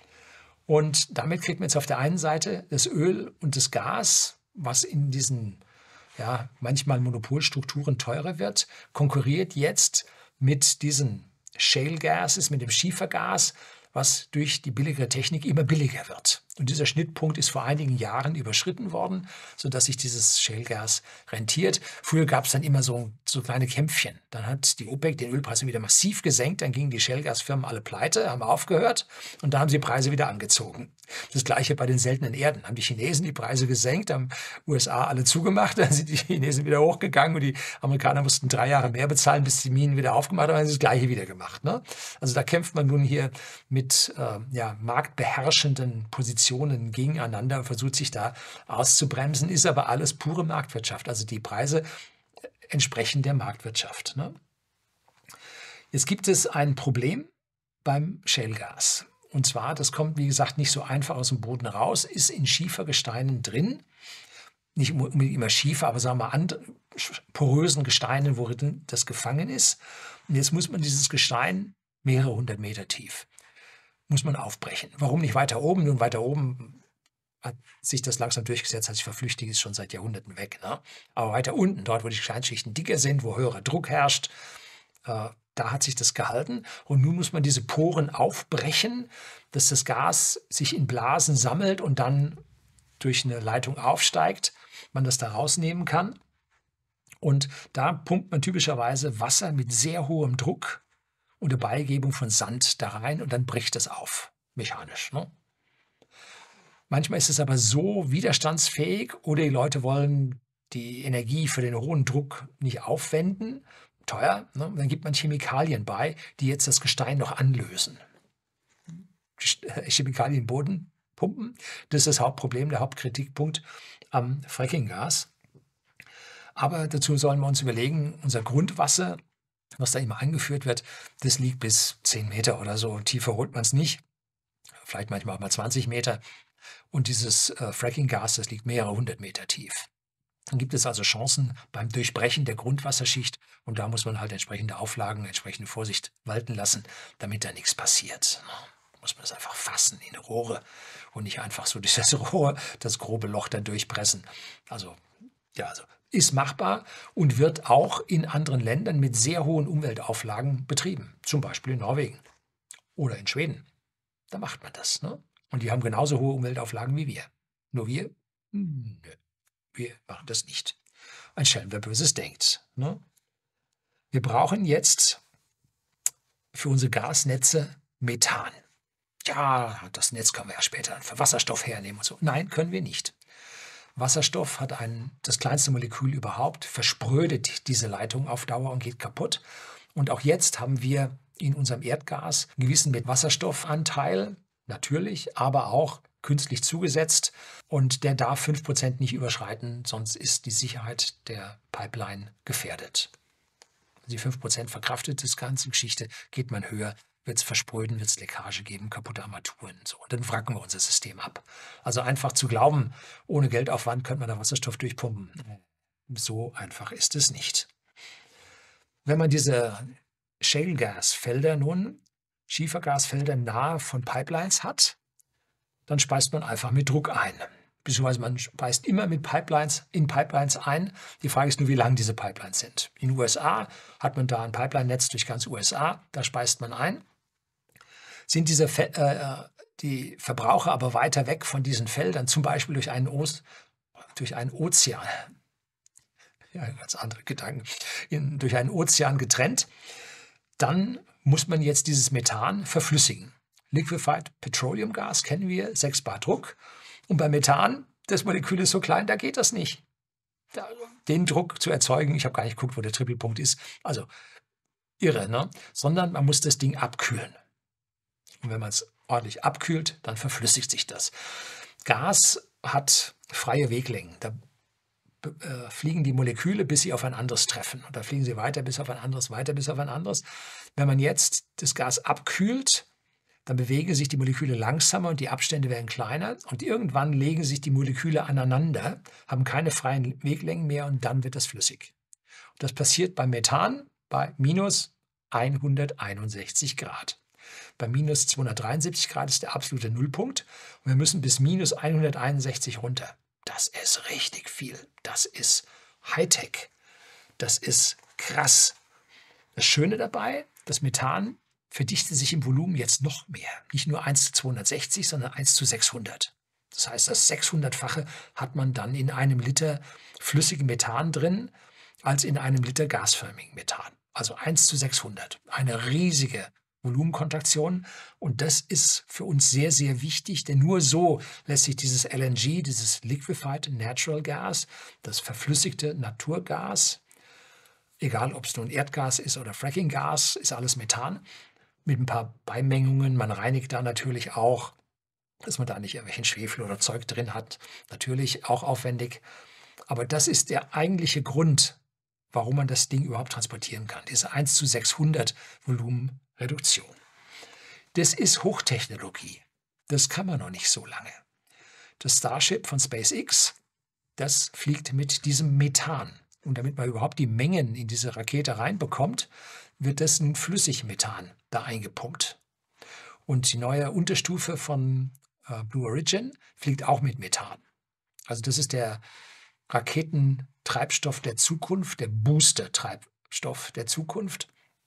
Und damit kriegt man jetzt auf der einen Seite das Öl und das Gas, was in diesen manchmal Monopolstrukturen teurer wird, konkurriert jetzt mit diesen Shale Gases, mit dem Schiefergas, was durch die billigere Technik immer billiger wird. Und dieser Schnittpunkt ist vor einigen Jahren überschritten worden, sodass sich dieses Shale-Gas rentiert. Früher gab es dann immer so kleine Kämpfchen. Dann hat die OPEC den Ölpreis wieder massiv gesenkt, dann gingen die Shale-Gas-Firmen alle pleite, haben aufgehört und da haben sie die Preise wieder angezogen. Das gleiche bei den seltenen Erden. Haben die Chinesen die Preise gesenkt, haben USA alle zugemacht, dann sind die Chinesen wieder hochgegangen und die Amerikaner mussten 3 Jahre mehr bezahlen, bis die Minen wieder aufgemacht haben, dann haben sie das Gleiche wieder gemacht. Ne? Also da kämpft man nun hier mit marktbeherrschenden Positionen gegeneinander und versucht sich da auszubremsen, ist aber alles pure Marktwirtschaft. Also die Preise entsprechen der Marktwirtschaft. Ne? Jetzt gibt es ein Problem beim Shale-Gas. Und zwar, das kommt, wie gesagt, nicht so einfach aus dem Boden raus, ist in Schiefergesteinen drin. Nicht unbedingt immer Schiefer, aber sagen wir mal porösen Gesteinen, worin das gefangen ist. Und jetzt muss man dieses Gestein mehrere 100 Meter tief muss man aufbrechen. Warum nicht weiter oben? Nun, weiter oben hat sich das langsam durchgesetzt, hat sich verflüchtigt, ist schon seit Jahrhunderten weg. Ne? Aber weiter unten, dort, wo die Gesteinsschichten dicker sind, wo höherer Druck herrscht, da hat sich das gehalten. Und nun muss man diese Poren aufbrechen, dass das Gas sich in Blasen sammelt und dann durch eine Leitung aufsteigt, man das da rausnehmen kann. Und da pumpt man typischerweise Wasser mit sehr hohem Druck unter Beigebung von Sand da rein und dann bricht es auf, mechanisch. Ne? Manchmal ist es aber so widerstandsfähig oder die Leute wollen die Energie für den hohen Druck nicht aufwenden, teuer, ne? Und dann gibt man Chemikalien bei, die jetzt das Gestein noch anlösen. Chemikalien im Boden pumpen, das ist das Hauptproblem, der Hauptkritikpunkt am Frackinggas. Aber dazu sollen wir uns überlegen, unser Grundwasser, was da immer angeführt wird, das liegt bis 10 Meter oder so. Tiefer holt man es nicht. Vielleicht manchmal auch mal 20 Meter. Und dieses Fracking-Gas, das liegt mehrere 100 Meter tief. Dann gibt es also Chancen beim Durchbrechen der Grundwasserschicht. Und da muss man halt entsprechende Auflagen, entsprechende Vorsicht walten lassen, damit da nichts passiert. Da muss man es einfach fassen in Rohre und nicht einfach so durch das Rohr, das grobe Loch dann durchpressen. Also ist machbar und wird auch in anderen Ländern mit sehr hohen Umweltauflagen betrieben. Zum Beispiel in Norwegen oder in Schweden. Da macht man das. Ne? Und die haben genauso hohe Umweltauflagen wie wir. Nur wir, nö, wir machen das nicht. Ein Schelm, wer Böses denkt. Ne? Wir brauchen jetzt für unsere Gasnetze Methan. Ja, das Netz können wir ja später für Wasserstoff hernehmen und so. Nein, können wir nicht. Wasserstoff hat das kleinste Molekül überhaupt, versprödet diese Leitung auf Dauer und geht kaputt. Und auch jetzt haben wir in unserem Erdgas einen gewissen Wasserstoffanteil, natürlich, aber auch künstlich zugesetzt. Und der darf 5% nicht überschreiten, sonst ist die Sicherheit der Pipeline gefährdet. Wenn sie 5% verkraftet, das ganze Geschichte, geht man höher, wird es verspröden, wird es Leckage geben, kaputte Armaturen. So. Und dann wracken wir unser System ab. Also einfach zu glauben, ohne Geldaufwand könnte man da Wasserstoff durchpumpen. So einfach ist es nicht. Wenn man diese Shale-Gasfelder nun, Schiefergasfelder nahe von Pipelines hat, dann speist man einfach mit Druck ein. Beziehungsweise man speist immer mit Pipelines ein. Die Frage ist nur, wie lang diese Pipelines sind. In den USA hat man da ein Pipeline-Netz durch ganz USA, da speist man ein. Sind die Verbraucher aber weiter weg von diesen Feldern, zum Beispiel durch einen Ozean, ja, ganz andere Gedanken, durch einen Ozean getrennt, dann muss man jetzt dieses Methan verflüssigen. Liquefied Petroleum Gas kennen wir, 6 bar Druck. Und bei Methan, das Molekül ist so klein, da geht das nicht. Den Druck zu erzeugen, ich habe gar nicht geguckt, wo der Trippelpunkt ist, also irre, ne? Sondern man muss das Ding abkühlen. Und wenn man es ordentlich abkühlt, dann verflüssigt sich das. Gas hat freie Weglängen. Da fliegen die Moleküle, bis sie auf ein anderes treffen. Und da fliegen sie weiter bis auf ein anderes, weiter bis auf ein anderes. Wenn man jetzt das Gas abkühlt, dann bewegen sich die Moleküle langsamer und die Abstände werden kleiner. Und irgendwann legen sich die Moleküle aneinander, haben keine freien Weglängen mehr und dann wird das flüssig. Und das passiert beim Methan bei minus 161 Grad. Bei minus 273 Grad ist der absolute Nullpunkt. Und wir müssen bis minus 161 runter. Das ist richtig viel. Das ist Hightech. Das ist krass. Das Schöne dabei, das Methan verdichtet sich im Volumen jetzt noch mehr. Nicht nur 1 zu 260, sondern 1 zu 600. Das heißt, das 600-fache hat man dann in einem Liter flüssigem Methan drin, als in einem Liter gasförmigen Methan. Also 1:600. Eine riesige Volumenkontraktion. Und das ist für uns sehr, sehr wichtig, denn nur so lässt sich dieses LNG, dieses Liquefied Natural Gas, das verflüssigte Naturgas, egal ob es nun Erdgas ist oder Frackinggas, ist alles Methan, mit ein paar Beimengungen. Man reinigt da natürlich auch, dass man da nicht irgendwelchen Schwefel oder Zeug drin hat. Natürlich auch aufwendig. Aber das ist der eigentliche Grund, warum man das Ding überhaupt transportieren kann. Diese 1:600 Volumenreduktion. Das ist Hochtechnologie. Das kann man noch nicht so lange. Das Starship von SpaceX, das fliegt mit diesem Methan. Und damit man überhaupt die Mengen in diese Rakete reinbekommt, wird das ein Flüssigmethan da eingepumpt. Und die neue Unterstufe von Blue Origin fliegt auch mit Methan. Also das ist der Raketentreibstoff der Zukunft, der Booster-Treibstoff der Zukunft,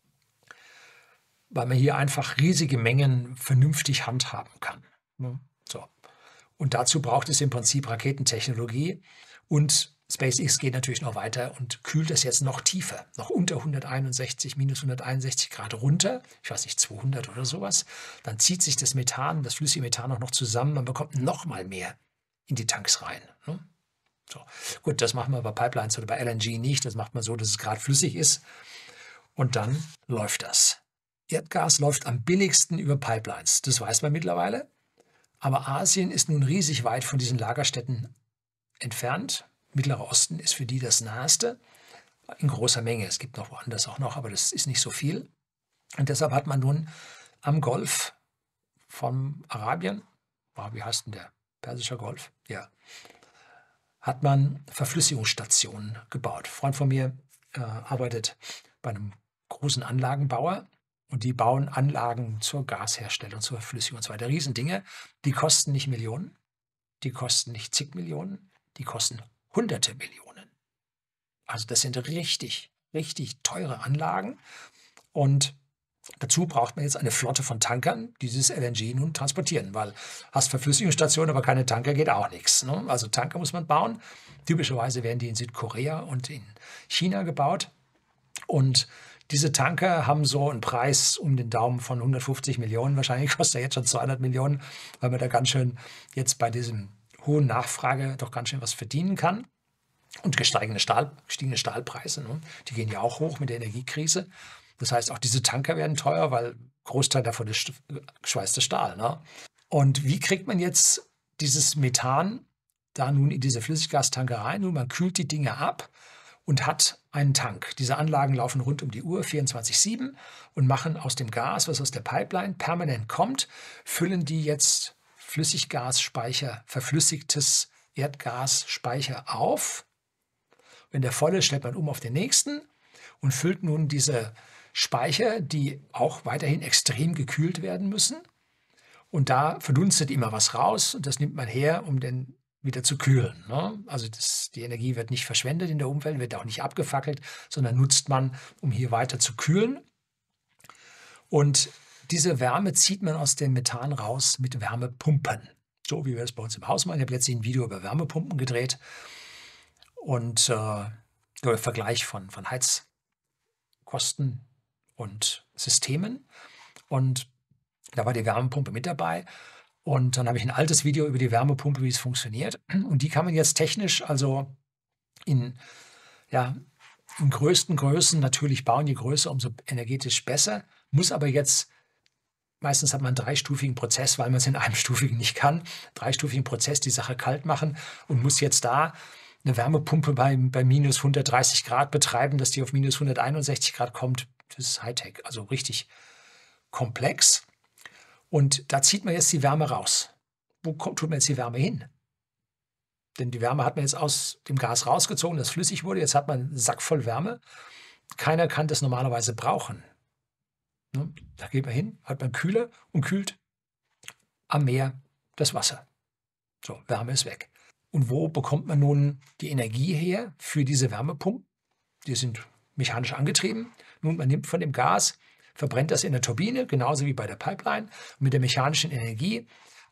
weil man hier einfach riesige Mengen vernünftig handhaben kann. So. Und dazu braucht es im Prinzip Raketentechnologie, und SpaceX geht natürlich noch weiter und kühlt das jetzt noch tiefer, noch unter 161, minus 161 Grad runter, ich weiß nicht, 200 oder sowas. Dann zieht sich das Methan, das flüssige Methan auch noch zusammen, man bekommt noch mal mehr in die Tanks rein. So. Gut, das machen wir bei Pipelines oder bei LNG nicht, das macht man so, dass es gerade flüssig ist, und dann läuft das. Erdgas läuft am billigsten über Pipelines, das weiß man mittlerweile, aber Asien ist nun riesig weit von diesen Lagerstätten entfernt. Mittlerer Osten ist für die das Naheste, in großer Menge. Es gibt noch woanders auch noch, aber das ist nicht so viel. Und deshalb hat man nun am Golf von Arabien, wie heißt denn der? Persischer Golf? Ja. Hat man Verflüssigungsstationen gebaut. Ein Freund von mir arbeitet bei einem großen Anlagenbauer, und die bauen Anlagen zur Gasherstellung, zur Verflüssigung und so weiter. Riesendinge, die kosten nicht Millionen, die kosten nicht zig Millionen, die kosten Hunderte Millionen. Also das sind richtig, richtig teure Anlagen. Und dazu braucht man jetzt eine Flotte von Tankern, die dieses LNG nun transportieren, weil hast Verflüssigungsstationen, aber keine Tanker, geht auch nichts. Ne? Also Tanker muss man bauen. Typischerweise werden die in Südkorea und in China gebaut. Und diese Tanker haben so einen Preis um den Daumen von 150 Millionen. Wahrscheinlich kostet er jetzt schon 200 Millionen, weil man da ganz schön jetzt bei diesem hohen Nachfrage doch ganz schön was verdienen kann. Und gestiegene Stahlpreise, ne? Die gehen ja auch hoch mit der Energiekrise. Das heißt, auch diese Tanker werden teuer, weil Großteil davon ist geschweißter Stahl. Ne? Und wie kriegt man jetzt dieses Methan da nun in diese Flüssiggastanker rein? Nun, man kühlt die Dinge ab und hat einen Tank. Diese Anlagen laufen rund um die Uhr 24/7 und machen aus dem Gas, was aus der Pipeline permanent kommt, füllen die jetzt Flüssiggasspeicher, verflüssigtes Erdgasspeicher auf. Wenn der voll ist, stellt man um auf den nächsten und füllt nun diese Speicher, die auch weiterhin extrem gekühlt werden müssen. Und da verdunstet immer was raus, und das nimmt man her, um den wieder zu kühlen. Ne? Also die Energie wird nicht verschwendet in der Umwelt, wird auch nicht abgefackelt, sondern nutzt man, um hier weiter zu kühlen. Und diese Wärme zieht man aus dem Methan raus mit Wärmepumpen. So wie wir es bei uns im Haus machen. Ich habe letztens ein Video über Wärmepumpen gedreht. Und der Vergleich von Heizkosten und Systemen. Und da war die Wärmepumpe mit dabei. Und dann habe ich ein altes Video über die Wärmepumpe, wie es funktioniert. Und die kann man jetzt technisch also in größten Größen natürlich bauen. Je größer, umso energetisch besser. Muss aber jetzt, meistens hat man einen dreistufigen Prozess, weil man es in einem stufigen nicht kann. Dreistufigen Prozess, die Sache kalt machen, und muss jetzt da eine Wärmepumpe bei minus 130 Grad betreiben, dass die auf minus 161 Grad kommt. Das ist Hightech, also richtig komplex. Und da zieht man jetzt die Wärme raus. Wo tut man jetzt die Wärme hin? Denn die Wärme hat man jetzt aus dem Gas rausgezogen, das flüssig wurde. Jetzt hat man einen Sack voll Wärme. Keiner kann das normalerweise brauchen. Ne? Da geht man hin, hat man Kühler und kühlt am Meer das Wasser. So, Wärme ist weg. Und wo bekommt man nun die Energie her für diese Wärmepumpen? Die sind mechanisch angetrieben. Nun, man nimmt von dem Gas, verbrennt das in der Turbine, genauso wie bei der Pipeline. Und mit der mechanischen Energie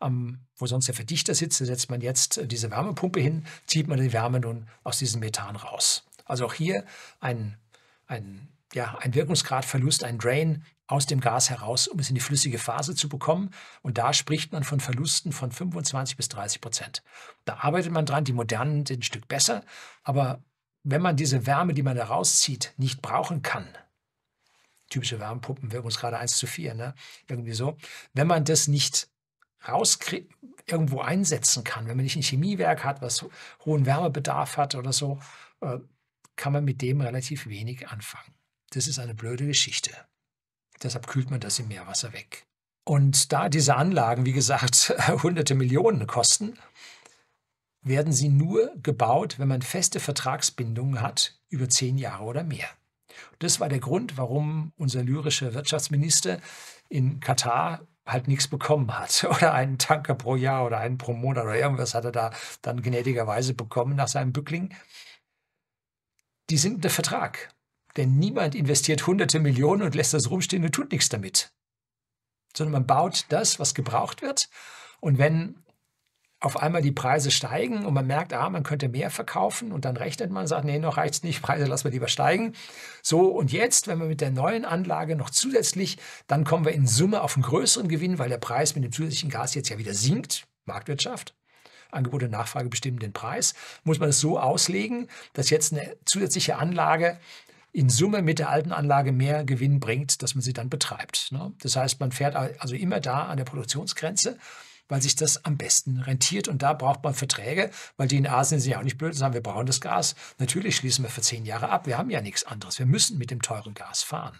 wo sonst der Verdichter sitzt, da setzt man jetzt diese Wärmepumpe hin, zieht man die Wärme nun aus diesem Methan raus. Also auch hier ein Wirkungsgradverlust, ein Drain aus dem Gas heraus, um es in die flüssige Phase zu bekommen. Und da spricht man von Verlusten von 25-30%. Da arbeitet man dran, die modernen sind ein Stück besser, aber wenn man diese Wärme, die man da rauszieht, nicht brauchen kann, typische Wärmepumpen, Wirkungsgrade 1:4, ne? Irgendwie so, wenn man das nicht irgendwo einsetzen kann, wenn man nicht ein Chemiewerk hat, was hohen Wärmebedarf hat oder so, kann man mit dem relativ wenig anfangen. Das ist eine blöde Geschichte. Deshalb kühlt man das im Meerwasser weg. Und da diese Anlagen, wie gesagt, hunderte Millionen kosten, werden sie nur gebaut, wenn man feste Vertragsbindungen hat über 10 Jahre oder mehr. Das war der Grund, warum unser lyrischer Wirtschaftsminister in Katar halt nichts bekommen hat. Oder einen Tanker pro Jahr oder einen pro Monat oder irgendwas hat er da dann gnädigerweise bekommen nach seinem Bückling. Die sind unter Vertrag. Denn niemand investiert hunderte Millionen und lässt das rumstehen und tut nichts damit. Sondern man baut das, was gebraucht wird. Und wenn auf einmal die Preise steigen und man merkt, man könnte mehr verkaufen und dann rechnet man und sagt, nee, noch reicht es nicht, Preise lassen wir lieber steigen. So, und jetzt, wenn wir mit der neuen Anlage noch zusätzlich, dann kommen wir in Summe auf einen größeren Gewinn, weil der Preis mit dem zusätzlichen Gas jetzt ja wieder sinkt, Marktwirtschaft. Angebot und Nachfrage bestimmen den Preis. Muss man es so auslegen, dass jetzt eine zusätzliche Anlage in Summe mit der alten Anlage mehr Gewinn bringt, dass man sie dann betreibt. Das heißt, man fährt also immer da an der Produktionsgrenze, weil sich das am besten rentiert. Und da braucht man Verträge, weil die in Asien sind ja auch nicht blöd, sagen, wir brauchen das Gas. Natürlich schließen wir für 10 Jahre ab. Wir haben ja nichts anderes. Wir müssen mit dem teuren Gas fahren.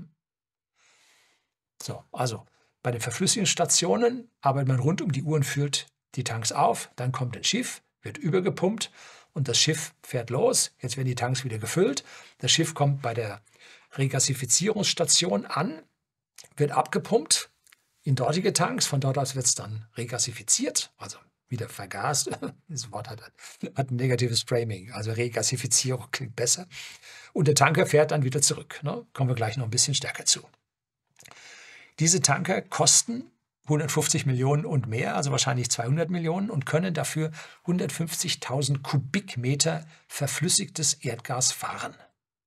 So, also bei den Verflüssigungsstationen arbeitet man rund um die Uhr und füllt die Tanks auf. Dann kommt ein Schiff, wird übergepumpt und das Schiff fährt los. Jetzt werden die Tanks wieder gefüllt. Das Schiff kommt bei der Regasifizierungsstation an, wird abgepumpt in dortige Tanks. Von dort aus wird es dann regasifiziert, also wieder vergast. Das Wort hat ein negatives Framing, also Regasifizierung klingt besser. Und der Tanker fährt dann wieder zurück. Kommen wir gleich noch ein bisschen stärker zu. Diese Tanker kosten 150 Millionen und mehr, also wahrscheinlich 200 Millionen und können dafür 150.000 Kubikmeter verflüssigtes Erdgas fahren.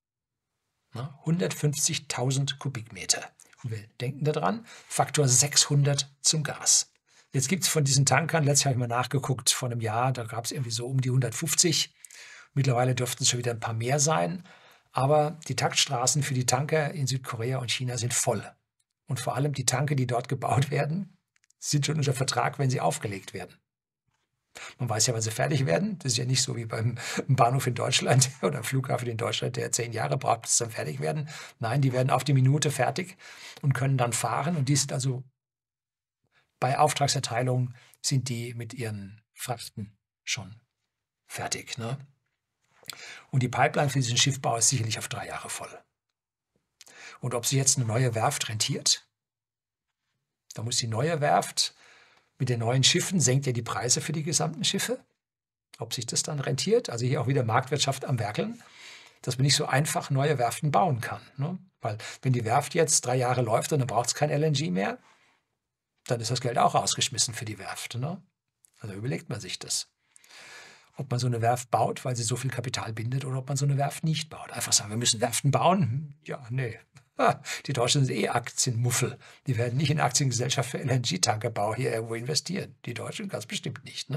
150.000 Kubikmeter. Und wir denken daran, Faktor 600 zum Gas. Jetzt gibt es von diesen Tankern, letztes Jahr habe ich mal nachgeguckt, vor einem Jahr, da gab es irgendwie so um die 150. Mittlerweile dürften es schon wieder ein paar mehr sein. Aber die Taktstraßen für die Tanker in Südkorea und China sind voll. Und vor allem die Tanker, die dort gebaut werden, sind schon unter Vertrag, wenn sie aufgelegt werden. Man weiß ja, wann sie fertig werden. Das ist ja nicht so wie beim Bahnhof in Deutschland oder Flughafen in Deutschland, der 10 Jahre braucht, bis sie dann fertig werden. Nein, die werden auf die Minute fertig und können dann fahren. Und die sind also bei Auftragserteilung sind die mit ihren Frachten schon fertig. Und die Pipeline für diesen Schiffbau ist sicherlich auf 3 Jahre voll. Und ob sich jetzt eine neue Werft rentiert, da muss die neue Werft mit den neuen Schiffen, senkt ja die Preise für die gesamten Schiffe. Ob sich das dann rentiert, also hier auch wieder Marktwirtschaft am Werkeln, dass man nicht so einfach neue Werften bauen kann. Weil wenn die Werft jetzt 3 Jahre läuft und dann braucht es kein LNG mehr, dann ist das Geld auch rausgeschmissen für die Werft. Also überlegt man sich das. Ob man so eine Werft baut, weil sie so viel Kapital bindet, oder ob man so eine Werft nicht baut. Einfach sagen, wir müssen Werften bauen. Ja, nee. Die Deutschen sind Aktienmuffel. Die werden nicht in Aktiengesellschaft für LNG-Tankerbau hier irgendwo investieren. Die Deutschen ganz bestimmt nicht.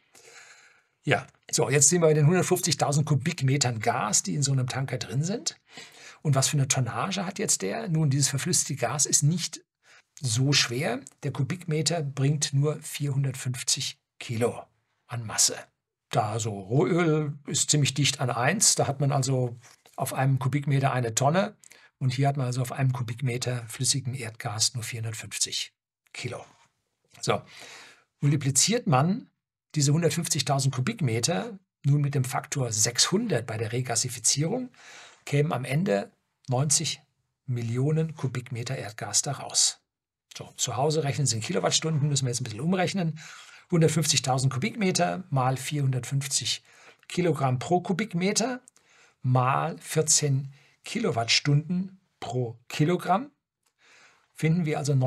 Ja, so, jetzt sind wir bei den 150.000 Kubikmetern Gas, die in so einem Tanker drin sind. Und was für eine Tonnage hat jetzt der? Nun, dieses verflüssigte Gas ist nicht so schwer. Der Kubikmeter bringt nur 450 Kilo an Masse. Da so Rohöl ist ziemlich dicht an 1. Da hat man also auf einem Kubikmeter 1 Tonne. Und hier hat man also auf einem Kubikmeter flüssigem Erdgas nur 450 Kilo. So, multipliziert man diese 150.000 Kubikmeter nun mit dem Faktor 600 bei der Regasifizierung, kämen am Ende 90 Millionen Kubikmeter Erdgas daraus. So, zu Hause rechnen Sie in Kilowattstunden, müssen wir jetzt ein bisschen umrechnen. 150.000 Kubikmeter mal 450 Kilogramm pro Kubikmeter mal 14 Kilowattstunden pro Kilogramm. finden wir also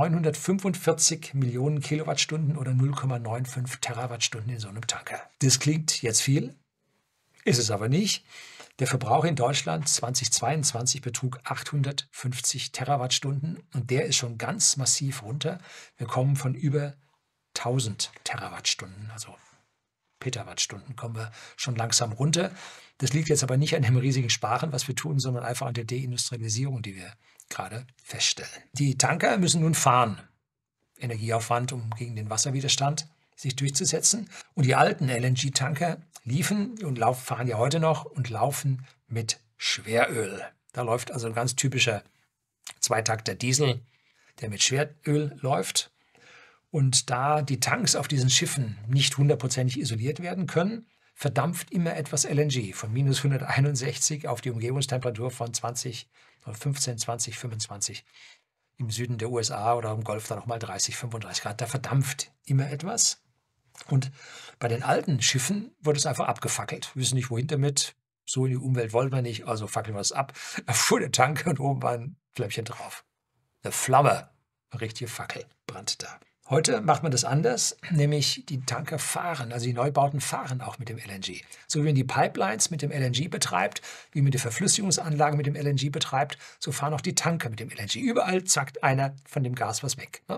945 Millionen Kilowattstunden oder 0,95 Terawattstunden in so einem Tanker. Das klingt jetzt viel, ist es aber nicht. Der Verbrauch in Deutschland 2022 betrug 850 Terawattstunden und der ist schon ganz massiv runter. Wir kommen von über 1000 Terawattstunden, also Petawattstunden, kommen wir schon langsam runter. Das liegt jetzt aber nicht an dem riesigen Sparen, was wir tun, sondern einfach an der Deindustrialisierung, die wir gerade feststellen. Die Tanker müssen nun fahren. Energieaufwand, um gegen den Wasserwiderstand sich durchzusetzen. Und die alten LNG-Tanker liefen und fahren ja heute noch und laufen mit Schweröl. Da läuft also ein ganz typischer Zweitakter Diesel, der mit Schweröl läuft. Und da die Tanks auf diesen Schiffen nicht hundertprozentig isoliert werden können, verdampft immer etwas LNG von minus 161 auf die Umgebungstemperatur von 15, 20, 25. Im Süden der USA oder im Golf dann nochmal 30, 35 Grad. Da verdampft immer etwas. Und bei den alten Schiffen wurde es einfach abgefackelt. Wir wissen nicht, wohin damit. So in die Umwelt wollen wir nicht, also fackeln wir es ab. Da fuhr der Tank und oben war ein Flämmchen drauf. Eine Flamme, eine richtige Fackel brannte da. Heute macht man das anders, nämlich die Tanker fahren, also die Neubauten fahren auch mit dem LNG. So wie man die Pipelines mit dem LNG betreibt, wie man die Verflüssigungsanlagen mit dem LNG betreibt, so fahren auch die Tanker mit dem LNG. Überall zackt einer von dem Gas was weg, ne?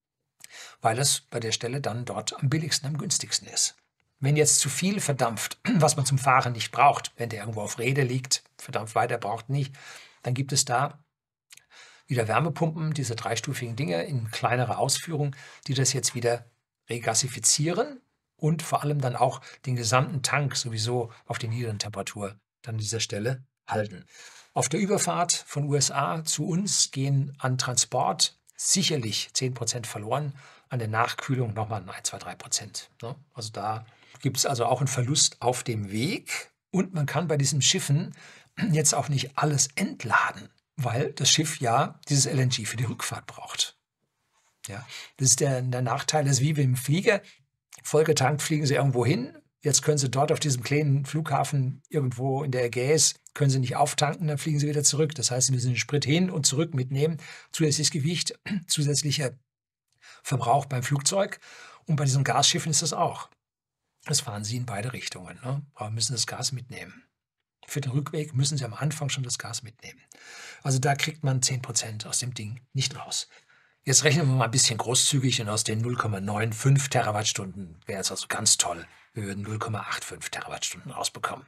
Weil es bei der Stelle dann dort am billigsten, am günstigsten ist. Wenn jetzt zu viel verdampft, was man zum Fahren nicht braucht, wenn der irgendwo auf Rede liegt, verdampft weiter, braucht nicht, dann gibt es da wieder Wärmepumpen, diese dreistufigen Dinge in kleinerer Ausführung, die das jetzt wieder regasifizieren und vor allem dann auch den gesamten Tank sowieso auf die niederen Temperatur dann an dieser Stelle halten. Auf der Überfahrt von USA zu uns gehen an Transport sicherlich 10% verloren, an der Nachkühlung nochmal 1, 2, 3%. Ne? Also da gibt es also auch einen Verlust auf dem Weg und man kann bei diesen Schiffen jetzt auch nicht alles entladen, weil das Schiff ja dieses LNG für die Rückfahrt braucht. Ja, das ist der Nachteil, das ist wie im Flieger. Vollgetankt fliegen Sie irgendwo hin. Jetzt können Sie dort auf diesem kleinen Flughafen irgendwo in der Ägäis, können Sie nicht auftanken, dann fliegen Sie wieder zurück. Das heißt, Sie müssen den Sprit hin und zurück mitnehmen. Zusätzliches Gewicht, zusätzlicher Verbrauch beim Flugzeug. Und bei diesen Gasschiffen ist das auch. Das fahren Sie in beide Richtungen, ne? Aber müssen das Gas mitnehmen. Für den Rückweg müssen Sie am Anfang schon das Gas mitnehmen. Also da kriegt man 10% aus dem Ding nicht raus. Jetzt rechnen wir mal ein bisschen großzügig und aus den 0,95 Terawattstunden wäre es also ganz toll. Wir würden 0,85 Terawattstunden rausbekommen.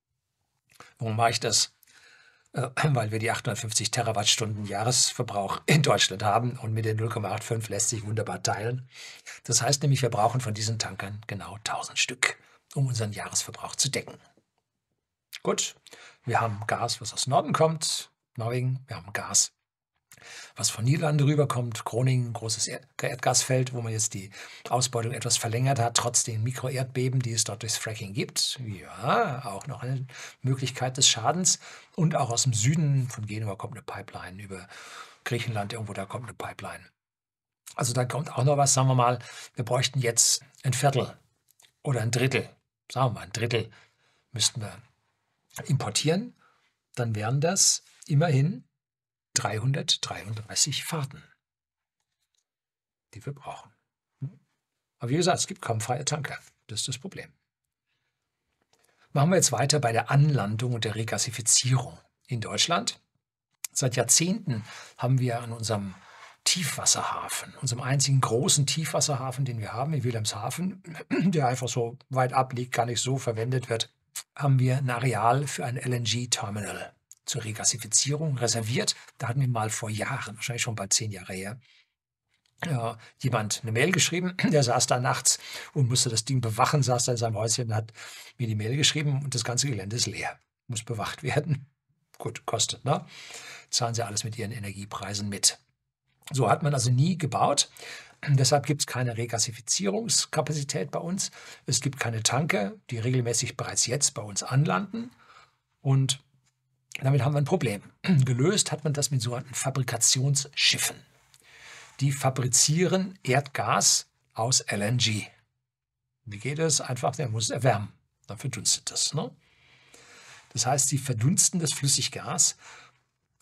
Warum mache ich das? Weil wir die 850 Terawattstunden Jahresverbrauch in Deutschland haben und mit den 0,85 lässt sich wunderbar teilen. Das heißt nämlich, wir brauchen von diesen Tankern genau 1000 Stück, um unseren Jahresverbrauch zu decken. Gut, wir haben Gas, was aus Norden kommt, Norwegen, wir haben Gas, was von Niederlande rüberkommt, Groningen, großes Erdgasfeld, wo man jetzt die Ausbeutung etwas verlängert hat, trotz den Mikroerdbeben, die es dort durchs Fracking gibt. Ja, auch noch eine Möglichkeit des Schadens. Und auch aus dem Süden von Genua kommt eine Pipeline, über Griechenland irgendwo, da kommt eine Pipeline. Also da kommt auch noch was, sagen wir mal, wir bräuchten jetzt ein Viertel oder ein Drittel, sagen wir mal ein Drittel müssten wir importieren, dann wären das immerhin 333 Fahrten, die wir brauchen. Aber wie gesagt, es gibt kaum freie Tanker. Das ist das Problem. Machen wir jetzt weiter bei der Anlandung und der Regasifizierung in Deutschland. Seit Jahrzehnten haben wir an unserem Tiefwasserhafen, unserem einzigen großen Tiefwasserhafen, den wir haben, in Wilhelmshaven, der einfach so weit ab liegt, gar nicht so verwendet wird, haben wir ein Areal für ein LNG-Terminal zur Regasifizierung reserviert. Da hatten wir mal vor Jahren, wahrscheinlich schon bald 10 Jahre her, jemand eine Mail geschrieben. Der saß da nachts und musste das Ding bewachen, saß da in seinem Häuschen und hat mir die Mail geschrieben und das ganze Gelände ist leer. Muss bewacht werden. Gut, kostet, ne? Zahlen sie alles mit ihren Energiepreisen mit. So hat man also nie gebaut. Deshalb gibt es keine Regasifizierungskapazität bei uns. Es gibt keine Tanker, die regelmäßig bereits jetzt bei uns anlanden. Und damit haben wir ein Problem. Gelöst hat man das mit sogenannten Fabrikationsschiffen. Die fabrizieren Erdgas aus LNG. Wie geht es? Einfach, der muss es erwärmen. Dann verdunstet das. Ne? Das heißt, sie verdunsten das Flüssiggas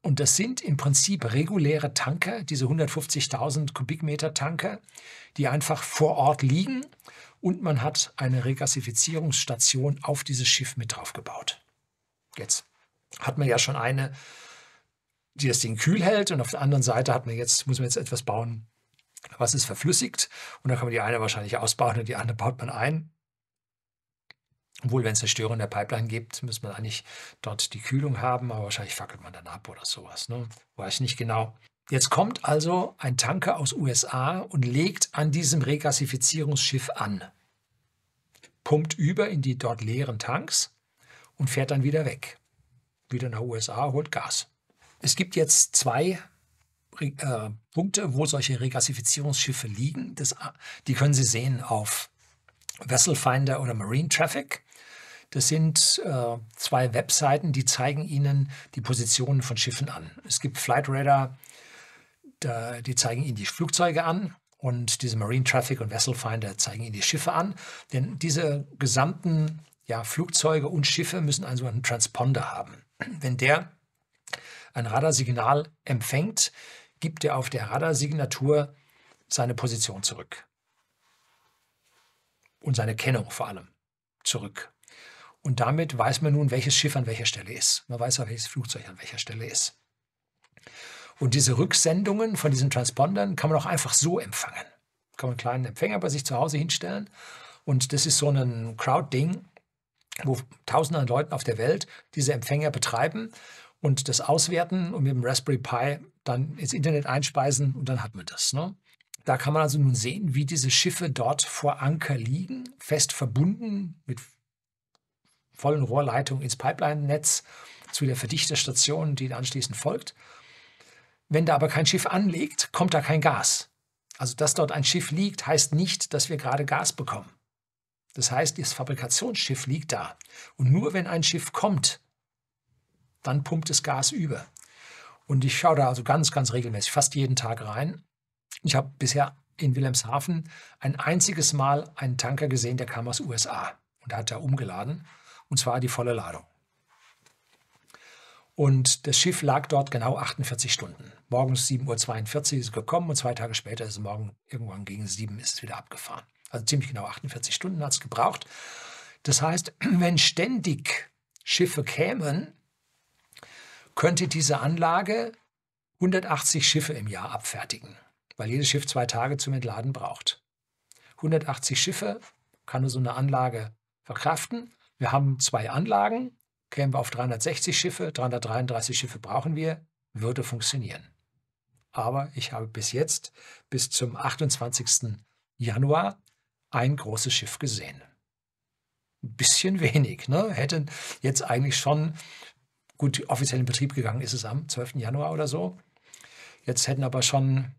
Und das sind im Prinzip reguläre Tanker, diese 150.000 Kubikmeter Tanker, die einfach vor Ort liegen. Und man hat eine Regasifizierungsstation auf dieses Schiff mit drauf gebaut. Jetzt hat man ja schon eine, die das Ding kühl hält. Und auf der anderen Seite muss man jetzt etwas bauen, was ist verflüssigt. Und dann kann man die eine wahrscheinlich ausbauen und die andere baut man ein. Obwohl, wenn es eine Störung der Pipeline gibt, muss man eigentlich dort die Kühlung haben, aber wahrscheinlich fackelt man dann ab oder sowas. Ne? Weiß ich nicht genau. Jetzt kommt also ein Tanker aus USA und legt an diesem Regasifizierungsschiff an, pumpt über in die dort leeren Tanks und fährt dann wieder weg. Wieder nach USA, holt Gas. Es gibt jetzt zwei Punkte, wo solche Regasifizierungsschiffe liegen. Die können Sie sehen auf Vessel Finder oder Marine Traffic. Das sind zwei Webseiten, die zeigen Ihnen die Positionen von Schiffen an. Es gibt Flight Radar, die zeigen Ihnen die Flugzeuge an, und diese Marine Traffic und Vessel Finder zeigen Ihnen die Schiffe an. Denn diese gesamten Flugzeuge und Schiffe müssen einen sogenannten Transponder haben. Wenn der ein Radarsignal empfängt, gibt er auf der Radarsignatur seine Position zurück. Und seine Kennung vor allem zurück. Und damit weiß man nun, welches Schiff an welcher Stelle ist. Man weiß auch, welches Flugzeug an welcher Stelle ist. Und diese Rücksendungen von diesen Transpondern kann man auch einfach so empfangen. Kann man einen kleinen Empfänger bei sich zu Hause hinstellen. Und das ist so ein Crowd-Ding, wo Tausende an Leuten auf der Welt diese Empfänger betreiben und das auswerten und mit dem Raspberry Pi dann ins Internet einspeisen, und dann hat man das. Ne? Da kann man also nun sehen, wie diese Schiffe dort vor Anker liegen, fest verbunden mit vollen Rohrleitungen ins Pipeline-Netz zu der Verdichterstation, die anschließend folgt. Wenn da aber kein Schiff anlegt, kommt da kein Gas. Also, dass dort ein Schiff liegt, heißt nicht, dass wir gerade Gas bekommen. Das heißt, das Fabrikationsschiff liegt da. Und nur wenn ein Schiff kommt, dann pumpt das Gas über. Und ich schaue da also ganz, ganz regelmäßig, fast jeden Tag rein. Ich habe bisher in Wilhelmshaven ein einziges Mal einen Tanker gesehen, der kam aus USA. Und da hat er umgeladen. Und zwar die volle Ladung. Und das Schiff lag dort genau 48 Stunden. Morgens 7:42 Uhr ist es gekommen und 2 Tage später ist es morgen irgendwann gegen 7 ist es wieder abgefahren. Also ziemlich genau 48 Stunden hat es gebraucht. Das heißt, wenn ständig Schiffe kämen, könnte diese Anlage 180 Schiffe im Jahr abfertigen, weil jedes Schiff 2 Tage zum Entladen braucht. 180 Schiffe kann so eine Anlage verkraften. Wir haben 2 Anlagen, kämen wir auf 360 Schiffe, 333 Schiffe brauchen wir, würde funktionieren. Aber ich habe bis jetzt, bis zum 28. Januar, ein großes Schiff gesehen. Ein bisschen wenig, ne? Hätte jetzt eigentlich schon, gut, offiziell in Betrieb gegangen ist es am 12. Januar oder so. Jetzt hätten aber schon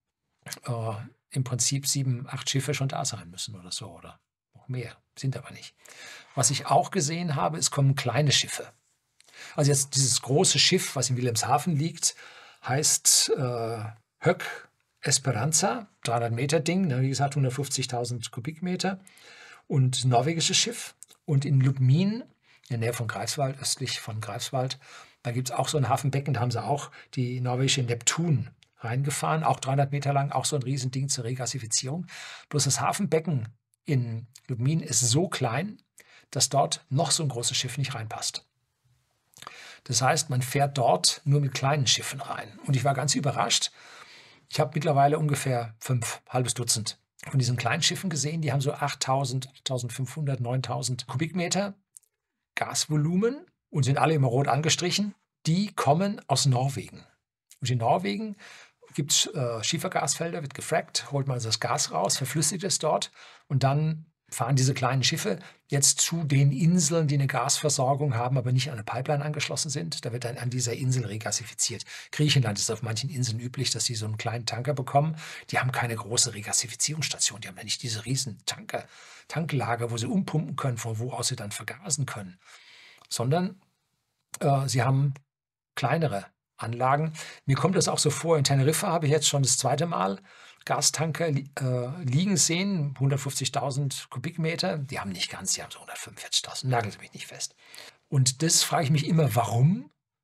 im Prinzip 7, 8 Schiffe schon da sein müssen oder so, oder noch mehr, sind aber nicht. Was ich auch gesehen habe, es kommen kleine Schiffe. Also jetzt dieses große Schiff, was in Wilhelmshaven liegt, heißt Höck Esperanza, 300 Meter Ding, ne, wie gesagt 150.000 Kubikmeter, und norwegisches Schiff. Und in Lubmin, in der Nähe von Greifswald, östlich von Greifswald, da gibt es auch so ein Hafenbecken, da haben sie auch die norwegische Neptun reingefahren, auch 300 Meter lang, auch so ein Riesending zur Regasifizierung. Bloß das Hafenbecken in Lubmin ist so klein, dass dort noch so ein großes Schiff nicht reinpasst. Das heißt, man fährt dort nur mit kleinen Schiffen rein. Und ich war ganz überrascht. Ich habe mittlerweile ungefähr 5, halbes Dutzend von diesen kleinen Schiffen gesehen. Die haben so 8.000, 8.500, 9.000 Kubikmeter Gasvolumen und sind alle immer rot angestrichen. Die kommen aus Norwegen. Und in Norwegen gibt es Schiefergasfelder, wird gefrackt, holt man also das Gas raus, verflüssigt es dort und dann fahren diese kleinen Schiffe jetzt zu den Inseln, die eine Gasversorgung haben, aber nicht an eine Pipeline angeschlossen sind. Da wird dann an dieser Insel regasifiziert. Griechenland ist auf manchen Inseln üblich, dass sie so einen kleinen Tanker bekommen. Die haben keine große Regasifizierungsstation. Die haben ja nicht diese riesen Tanklager, wo sie umpumpen können, von wo aus sie dann vergasen können. Sondern sie haben kleinere Anlagen. Mir kommt das auch so vor, in Teneriffa habe ich jetzt schon das 2. Mal Gastanker liegen sehen, 150.000 Kubikmeter. Die haben nicht ganz, die haben so 145.000, nagelt mich nicht fest. Und das frage ich mich immer, warum?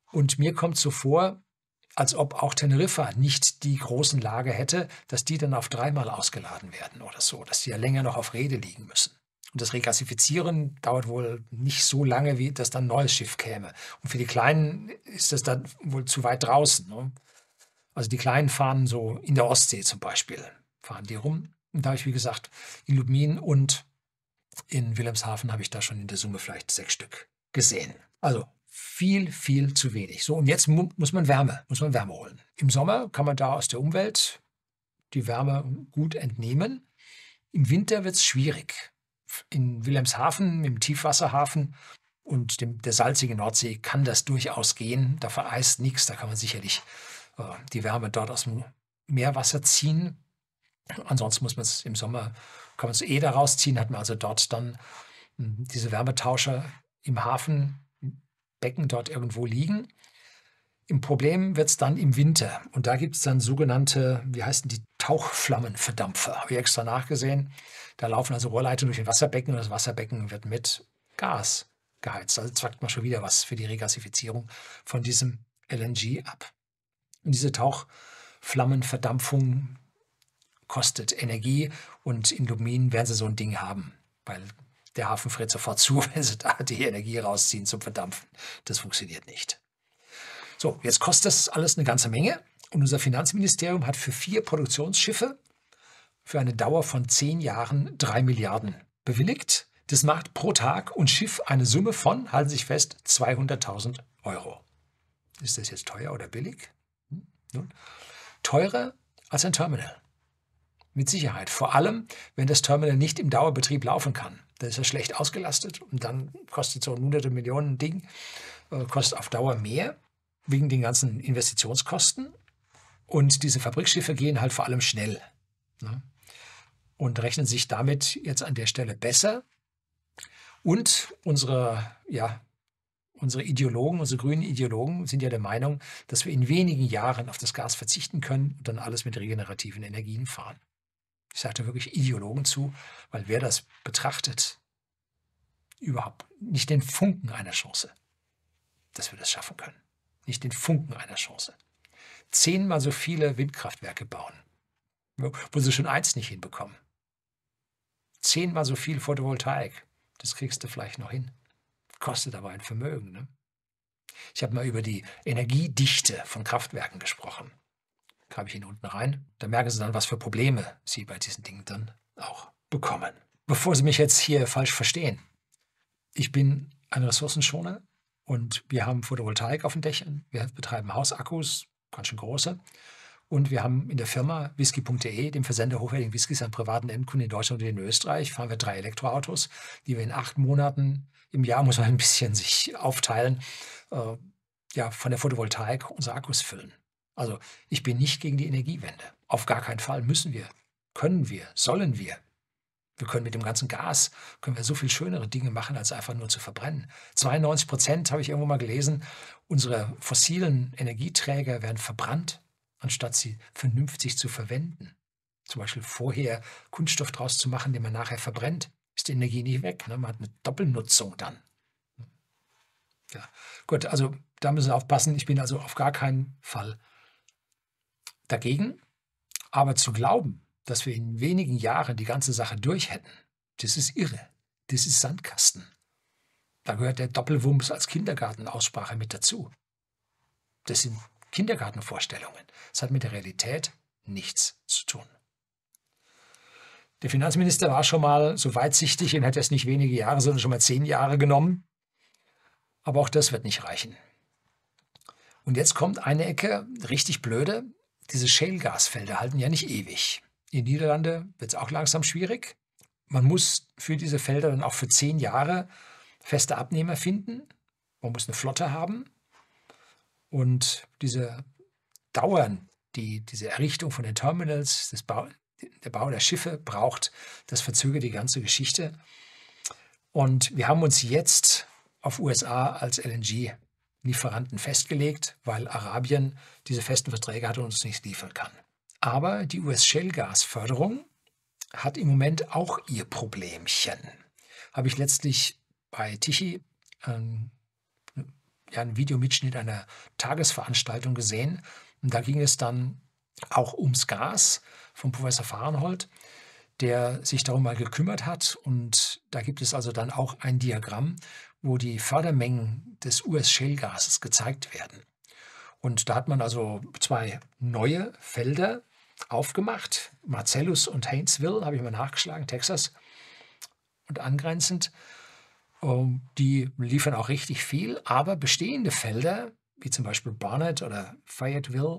Und mir kommt so vor, als ob auch Teneriffa nicht die großen Lager hätte, dass die dann auf 3-mal ausgeladen werden oder so, dass die ja länger noch auf Rede liegen müssen. Und das Regasifizieren dauert wohl nicht so lange, wie dass dann ein neues Schiff käme. Und für die Kleinen ist das dann wohl zu weit draußen. Ne? Also die Kleinen fahren so in der Ostsee zum Beispiel, fahren die rum. Und da habe ich, wie gesagt, in Lubmin und in Wilhelmshaven habe ich da schon in der Summe vielleicht 6 Stück gesehen. Also viel, viel zu wenig. So, und jetzt muss man Wärme holen. Im Sommer kann man da aus der Umwelt die Wärme gut entnehmen. Im Winter wird es schwierig. In Wilhelmshaven, im Tiefwasserhafen und der salzigen Nordsee kann das durchaus gehen. Da vereist nichts, da kann man sicherlich die Wärme dort aus dem Meerwasser ziehen. Ansonsten muss man es im Sommer, kann man es da rausziehen, hat man also dort dann diese Wärmetauscher im Hafenbecken dort irgendwo liegen. Im Problem wird es dann im Winter und da gibt es dann sogenannte, wie heißen die, Tauchflammenverdampfer. Habe ich extra nachgesehen. Da laufen also Rohrleitungen durch ein Wasserbecken und das Wasserbecken wird mit Gas geheizt. Also zwackt man schon wieder was für die Regasifizierung von diesem LNG ab. Und diese Tauchflammenverdampfung kostet Energie und in Lubmin werden sie so ein Ding haben, weil der Hafen friert sofort zu, wenn sie da die Energie rausziehen zum Verdampfen. Das funktioniert nicht. So, jetzt kostet das alles eine ganze Menge und unser Finanzministerium hat für 4 Produktionsschiffe für eine Dauer von 10 Jahren 3 Milliarden bewilligt. Das macht pro Tag und Schiff eine Summe von, halten Sie sich fest, 200.000 Euro. Ist das jetzt teuer oder billig? Nun, teurer als ein Terminal. Mit Sicherheit. Vor allem, wenn das Terminal nicht im Dauerbetrieb laufen kann. Da ist er schlecht ausgelastet und dann kostet so ein 100 Millionen Ding, kostet auf Dauer mehr, wegen den ganzen Investitionskosten. Und diese Fabrikschiffe gehen halt vor allem schnell. Ne? Und rechnen sich damit jetzt an der Stelle besser. Und unsere Ideologen, unsere grünen Ideologen sind ja der Meinung, dass wir in wenigen Jahren auf das Gas verzichten können und dann alles mit regenerativen Energien fahren. Ich sage da wirklich Ideologen zu, weil wer das betrachtet, überhaupt nicht den Funken einer Chance, dass wir das schaffen können. Nicht den Funken einer Chance. 10-mal so viele Windkraftwerke bauen, wo sie schon 1 nicht hinbekommen. 10-mal so viel Photovoltaik, das kriegst du vielleicht noch hin. Kostet aber ein Vermögen. Ne? Ich habe mal über die Energiedichte von Kraftwerken gesprochen. Habe ich ihn unten rein. Da merken Sie dann, was für Probleme Sie bei diesen Dingen dann auch bekommen. Bevor Sie mich jetzt hier falsch verstehen. Ich bin ein Ressourcenschoner und wir haben Photovoltaik auf den Dächern. Wir betreiben Hausakkus, ganz schön große. Und wir haben in der Firma whisky.de, dem Versender hochwertigen Whiskys an privaten Endkunden in Deutschland und in Österreich, fahren wir 3 Elektroautos, die wir in 8 Monaten im Jahr, muss man ein bisschen sich aufteilen, von der Photovoltaik unsere Akkus füllen. Also ich bin nicht gegen die Energiewende. Auf gar keinen Fall müssen wir, können wir, sollen wir. Wir können mit dem ganzen Gas, können wir so viel schönere Dinge machen, als einfach nur zu verbrennen. 92%, habe ich irgendwo mal gelesen, unserer fossilen Energieträger werden verbrannt, anstatt sie vernünftig zu verwenden. Zum Beispiel vorher Kunststoff draus zu machen, den man nachher verbrennt, ist die Energie nicht weg. Ne? Man hat eine Doppelnutzung dann. Ja, gut, also da müssen wir aufpassen. Ich bin also auf gar keinen Fall dagegen. Aber zu glauben, dass wir in wenigen Jahren die ganze Sache durch hätten, das ist irre. Das ist Sandkasten. Da gehört der Doppelwumms als Kindergartenaussprache mit dazu. Das sind Kindergartenvorstellungen. Das hat mit der Realität nichts zu tun. Der Finanzminister war schon mal so weitsichtig und hat jetzt nicht wenige Jahre, sondern schon mal 10 Jahre genommen. Aber auch das wird nicht reichen. Und jetzt kommt eine Ecke, richtig blöde. Diese Shale-Gasfelder halten ja nicht ewig. In den Niederlanden wird es auch langsam schwierig. Man muss für diese Felder dann auch für 10 Jahre feste Abnehmer finden. Man muss eine Flotte haben. Und diese Dauern, diese Errichtung von den Terminals, der Bau der Schiffe braucht, das verzögert die ganze Geschichte. Und wir haben uns jetzt auf USA als LNG-Lieferanten festgelegt, weil Arabien diese festen Verträge hat und uns nicht liefern kann. Aber die US-Shale-Gas-Förderung hat im Moment auch ihr Problemchen. Habe ich letztlich bei Tichy ja einen Videomitschnitt einer Tagesveranstaltung gesehen. Und da ging es dann auch ums Gas von Professor Fahrenhold, der sich darum mal gekümmert hat. Und da gibt es also dann auch ein Diagramm, wo die Fördermengen des US-Shale-Gases gezeigt werden. Und da hat man also 2 neue Felder aufgemacht, Marcellus und Haynesville, habe ich mal nachgeschlagen, Texas und angrenzend. Die liefern auch richtig viel, aber bestehende Felder, wie zum Beispiel Barnett oder Fayetteville,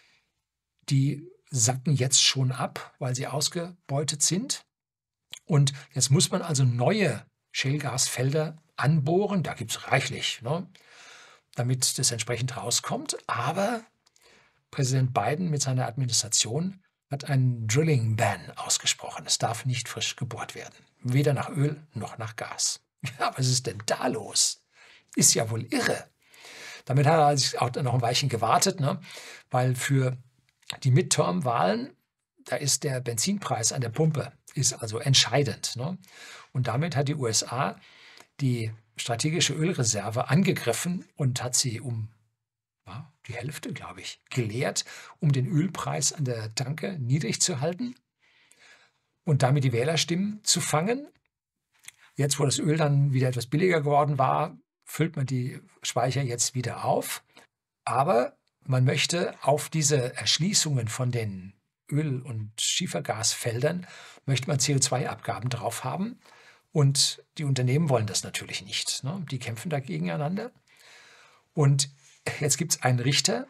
die sacken jetzt schon ab, weil sie ausgebeutet sind. Und jetzt muss man also neue Shale-Gasfelder anbohren, da gibt es reichlich, ne, damit das entsprechend rauskommt. Aber Präsident Biden mit seiner Administration hat einen Drilling Ban ausgesprochen. Es darf nicht frisch gebohrt werden, weder nach Öl noch nach Gas. Ja, was ist denn da los? Ist ja wohl irre. Damit hat er sich auch noch ein Weilchen gewartet, ne? Weil für die Midterm-Wahlen, da ist der Benzinpreis an der Pumpe, ist also entscheidend, ne? Und damit hat die USA die strategische Ölreserve angegriffen und hat sie um die Hälfte, glaube ich, geleert, um den Ölpreis an der Tanke niedrig zu halten und damit die Wählerstimmen zu fangen. Jetzt, wo das Öl dann wieder etwas billiger geworden war, füllt man die Speicher jetzt wieder auf. Aber man möchte auf diese Erschließungen von den Öl- und Schiefergasfeldern, möchte man CO2-Abgaben drauf haben. Und die Unternehmen wollen das natürlich nicht, ne? Die kämpfen da gegeneinander. Und jetzt gibt es einen Richter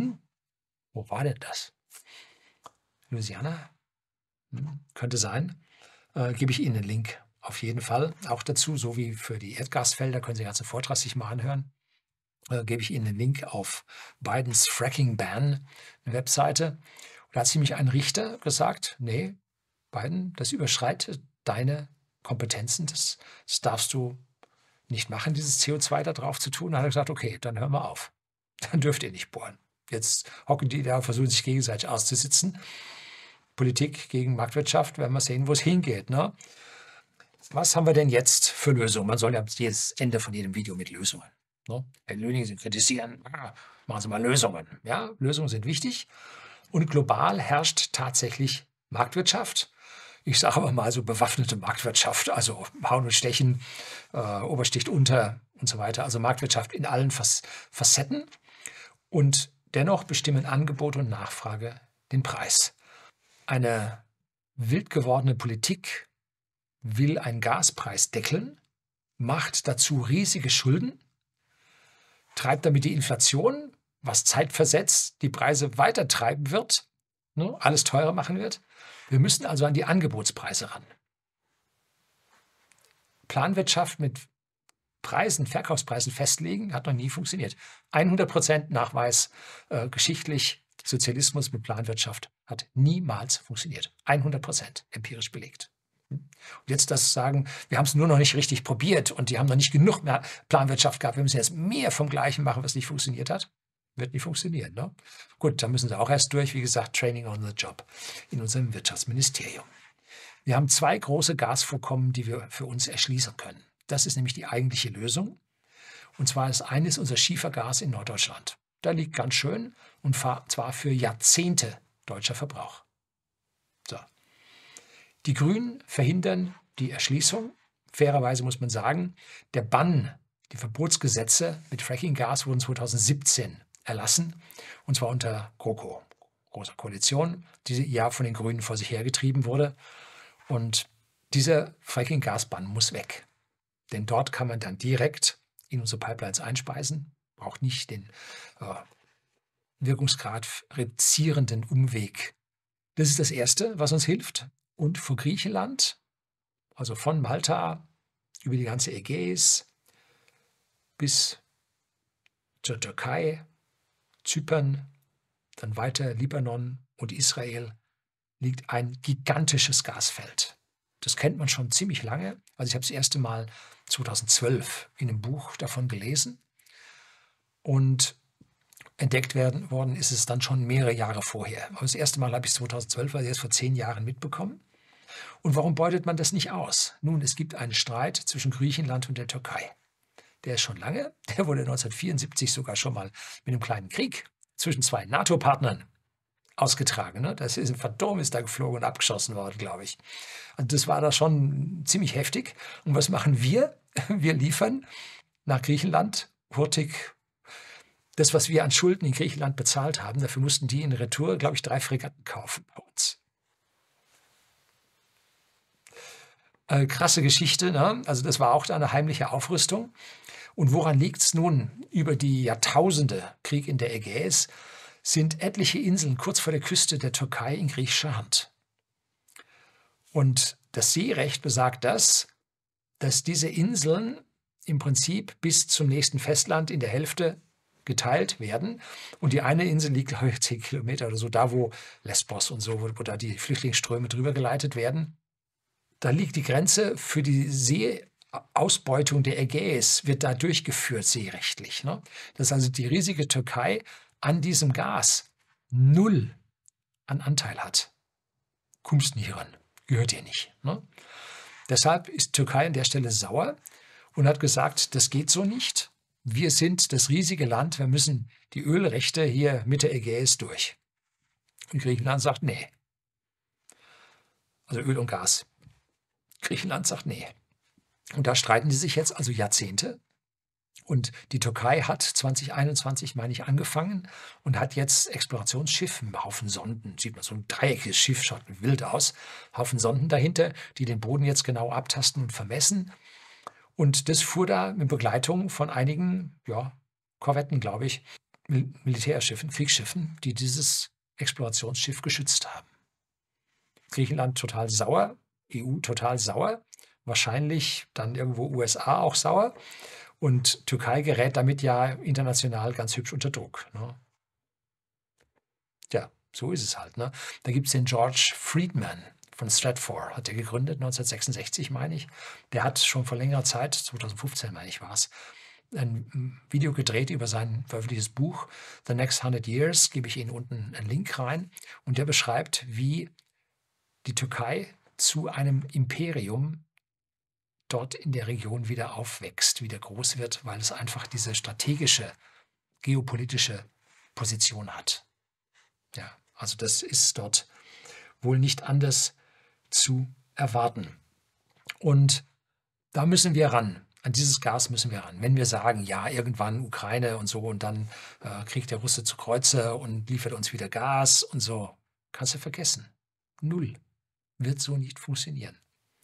wo war denn das? Louisiana? Könnte sein. Gebe ich Ihnen einen Link. Auf jeden Fall auch dazu, so wie für die Erdgasfelder, können Sie den ganzen Vortrag sich mal anhören. Gebe ich Ihnen einen Link auf Bidens Fracking Ban, eine Webseite. Und da hat nämlich ein Richter gesagt, nee, Biden, das überschreitet deine Kompetenzen, das darfst du nicht machen, dieses CO2 da drauf zu tun. Da hat er gesagt, okay, dann hören wir auf. Dann dürft ihr nicht bohren. Jetzt hocken die da, versuchen sich gegenseitig auszusitzen. Politik gegen Marktwirtschaft, werden wir sehen, wo es hingeht, ne? Was haben wir denn jetzt für Lösungen? Man soll ja jedes Ende von jedem Video mit Lösungen. Ne? Herr Löning, Sie kritisieren, machen Sie mal Lösungen. Ja, Lösungen sind wichtig. Und global herrscht tatsächlich Marktwirtschaft. Ich sage aber mal so bewaffnete Marktwirtschaft, also Hauen und Stechen, Obersticht unter und so weiter. Also Marktwirtschaft in allen Facetten. Und dennoch bestimmen Angebot und Nachfrage den Preis. Eine wild gewordene Politik will einen Gaspreis deckeln, macht dazu riesige Schulden, treibt damit die Inflation, was zeitversetzt die Preise weiter treiben wird, ne, alles teurer machen wird. Wir müssen also an die Angebotspreise ran. Planwirtschaft mit Preisen, Verkaufspreisen festlegen, hat noch nie funktioniert. 100% Nachweis geschichtlich, Sozialismus mit Planwirtschaft hat niemals funktioniert. 100% empirisch belegt. Und jetzt das sagen, wir haben es nur noch nicht richtig probiert und die haben noch nicht genug mehr Planwirtschaft gehabt, wir müssen jetzt mehr vom Gleichen machen, was nicht funktioniert hat, wird nicht funktionieren. Ne? Gut, da müssen sie auch erst durch, wie gesagt, Training on the Job in unserem Wirtschaftsministerium. Wir haben 2 große Gasvorkommen, die wir für uns erschließen können. Das ist nämlich die eigentliche Lösung. Und zwar ist eines unser Schiefergas in Norddeutschland. Da liegt ganz schön und zwar für Jahrzehnte deutscher Verbrauch. So. Die Grünen verhindern die Erschließung. Fairerweise muss man sagen, der Bann, die Verbotsgesetze mit Fracking-Gas wurden 2017 erlassen. Und zwar unter GroKo, Großer Koalition, die ja von den Grünen vor sich hergetrieben wurde. Und dieser Fracking-Gas-Bann muss weg. Denn dort kann man dann direkt in unsere Pipelines einspeisen, braucht nicht den Wirkungsgrad reduzierenden Umweg. Das ist das Erste, was uns hilft. Und für Griechenland, also von Malta über die ganze Ägäis bis zur Türkei, Zypern, dann weiter Libanon und Israel, liegt ein gigantisches Gasfeld. Das kennt man schon ziemlich lange. Also ich habe das erste Mal 2012 in einem Buch davon gelesen. Und entdeckt worden ist es dann schon mehrere Jahre vorher. Aber das erste Mal habe ich es 2012, also erst vor 10 Jahren mitbekommen. Und warum beutet man das nicht aus? Nun, es gibt einen Streit zwischen Griechenland und der Türkei. der ist schon lange. Der wurde 1974 sogar schon mal mit einem kleinen Krieg zwischen zwei NATO-Partnern ausgetragen. Ne? Das ist ein Phantom, ist da geflogen und abgeschossen worden, glaube ich. Also das war da schon ziemlich heftig. Und was machen wir? Wir liefern nach Griechenland hurtig das, was wir an Schulden in Griechenland bezahlt haben. Dafür mussten die in Retour, glaube ich, 3 Fregatten kaufen bei uns. Krasse Geschichte, ne? Also das war auch eine heimliche Aufrüstung. Und woran liegt es nun? Über die Jahrtausende Krieg in der Ägäis sind etliche Inseln kurz vor der Küste der Türkei in griechischer Hand. Und das Seerecht besagt dass diese Inseln im Prinzip bis zum nächsten Festland in der Hälfte geteilt werden. Und die eine Insel liegt, glaube ich, 10 Kilometer oder so, da wo Lesbos und so, wo da die Flüchtlingsströme drüber geleitet werden. Da liegt die Grenze für die Seeausbeutung der Ägäis, wird da durchgeführt seerechtlich. Ne? Dass also die riesige Türkei an diesem Gas 0 an Anteil hat. Kommst nie ran, gehört dir nicht. Ne? Deshalb ist Türkei an der Stelle sauer und hat gesagt, das geht so nicht. Wir sind das riesige Land, wir müssen die Ölrechte hier mit der Ägäis durch. Und Griechenland sagt, nee. Also Öl und Gas. Griechenland sagt, nee. Und da streiten die sich jetzt also Jahrzehnte. Und die Türkei hat 2021, meine ich, angefangen und hat jetzt Explorationsschiffe, einen Haufen Sonden, sieht man so ein dreieckiges Schiff, schaut wild aus, Haufen Sonden dahinter, die den Boden jetzt genau abtasten und vermessen. Und das fuhr da in Begleitung von einigen, Korvetten, glaube ich, Militärschiffen, Kriegsschiffen, die dieses Explorationsschiff geschützt haben. Griechenland total sauer, EU total sauer, wahrscheinlich dann irgendwo USA auch sauer. Und Türkei gerät damit ja international ganz hübsch unter Druck. Ne? Ja, so ist es halt. Ne? Da gibt es den George Friedman von Stratfor, hat er gegründet, 1966, meine ich. Der hat schon vor längerer Zeit, 2015, meine ich, war es, ein Video gedreht über sein veröffentlichtes Buch The Next 100 Years, gebe ich Ihnen unten einen Link rein. Und der beschreibt, wie die Türkei zu einem Imperium dort in der Region wieder aufwächst, wieder groß wird, weil es einfach diese strategische, geopolitische Position hat. Ja, also das ist dort wohl nicht anders zu erwarten. Und da müssen wir ran. An dieses Gas müssen wir ran. Wenn wir sagen, ja, irgendwann Ukraine und so und dann kriegt der Russe zu Kreuze und liefert uns wieder Gas und so, kannst du vergessen. 0. Wird so nicht funktionieren.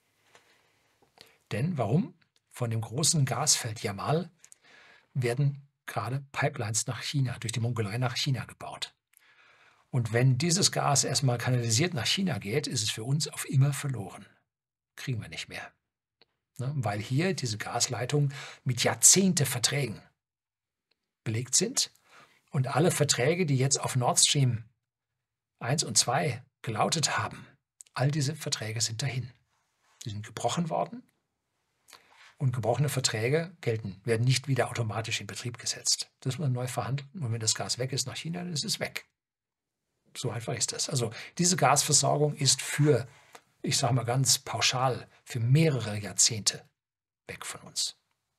Denn warum? Von dem großen Gasfeld Yamal werden gerade Pipelines nach China, durch die Mongolei nach China gebaut. Und wenn dieses Gas erstmal kanalisiert nach China geht, ist es für uns auf immer verloren. Kriegen wir nicht mehr. Ne? Weil hier diese Gasleitungen mit Jahrzehnte-Verträgen belegt sind. Und alle Verträge, die jetzt auf Nord Stream 1 und 2 gelautet haben, all diese Verträge sind dahin. Die sind gebrochen worden. Und gebrochene Verträge werden nicht wieder automatisch in Betrieb gesetzt. Das muss man neu verhandeln. Und wenn das Gas weg ist nach China, dann ist es weg. So einfach ist das. Also diese Gasversorgung ist für, ich sage mal ganz pauschal, für mehrere Jahrzehnte weg von uns.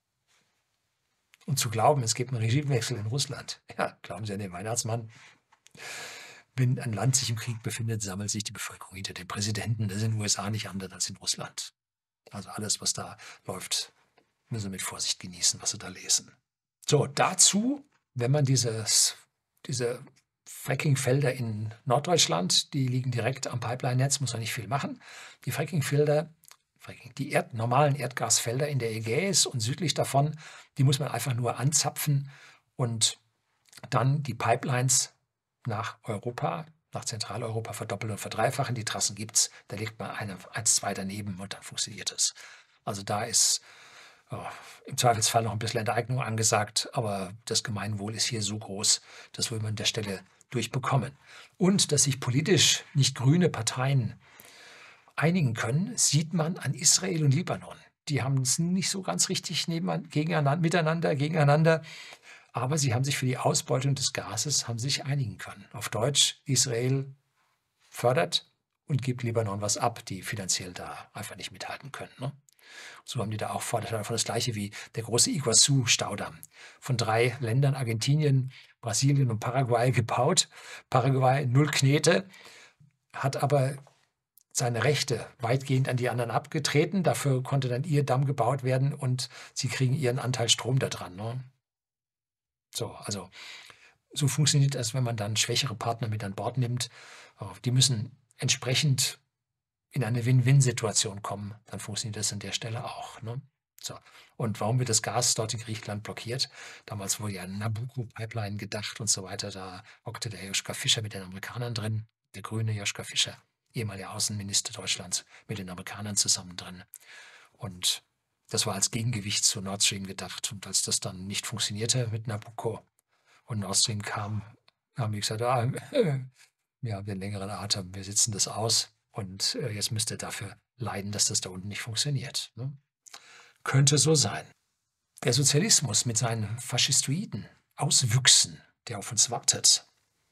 Und zu glauben, es gibt einen Regimewechsel in Russland, ja, glauben Sie an den Weihnachtsmann. Wenn ein Land sich im Krieg befindet, sammelt sich die Bevölkerung hinter dem Präsidenten. Das ist in den USA nicht anders als in Russland. Also alles, was da läuft, müssen wir mit Vorsicht genießen, was Sie da lesen. So, dazu, wenn man diese Fracking-Felder in Norddeutschland, die liegen direkt am Pipeline-Netz, muss man nicht viel machen. Die Fracking-Felder, die normalen Erdgasfelder in der Ägäis und südlich davon, die muss man einfach nur anzapfen und dann die Pipelines nach Europa, nach Zentraleuropa verdoppeln und verdreifachen. Die Trassen gibt es, da legt man 1, 2 daneben und dann funktioniert es. Also da ist im Zweifelsfall noch ein bisschen Enteignung angesagt, aber das Gemeinwohl ist hier so groß, das will man an der Stelle durchbekommen. Und dass sich politisch nicht grüne Parteien einigen können, sieht man an Israel und Libanon. Die haben es nicht so ganz richtig gegeneinander, aber sie haben sich für die Ausbeutung des Gases sich einigen können. Auf Deutsch, Israel fördert und gibt Libanon was ab, die finanziell da einfach nicht mithalten können. Ne? So haben die da auch vor das Gleiche wie der große Iguazu-Staudamm. Von 3 Ländern, Argentinien, Brasilien und Paraguay, gebaut. Paraguay 0 Knete, hat aber seine Rechte weitgehend an die anderen abgetreten. Dafür konnte dann ihr Damm gebaut werden und sie kriegen ihren Anteil Strom da dran. Ne? So, also so funktioniert das, wenn man dann schwächere Partner mit an Bord nimmt. Die müssen entsprechend in eine Win-Win-Situation kommen. Dann funktioniert das an der Stelle auch. Ne? So. Und warum wird das Gas dort in Griechenland blockiert? Damals wurde ja eine Nabucco-Pipeline gedacht und so weiter. Da hockte der Joschka Fischer mit den Amerikanern drin, der grüne Joschka Fischer, ehemaliger Außenminister Deutschlands, mit den Amerikanern zusammen drin. Und das war als Gegengewicht zu Nord Stream gedacht. Und als das dann nicht funktionierte mit Nabucco und Nord Stream kam, haben die gesagt, wir haben den längeren Atem, wir sitzen das aus und jetzt müsst ihr dafür leiden, dass das da unten nicht funktioniert. Ne? Könnte so sein. Der Sozialismus mit seinen faschistoiden Auswüchsen, der auf uns wartet.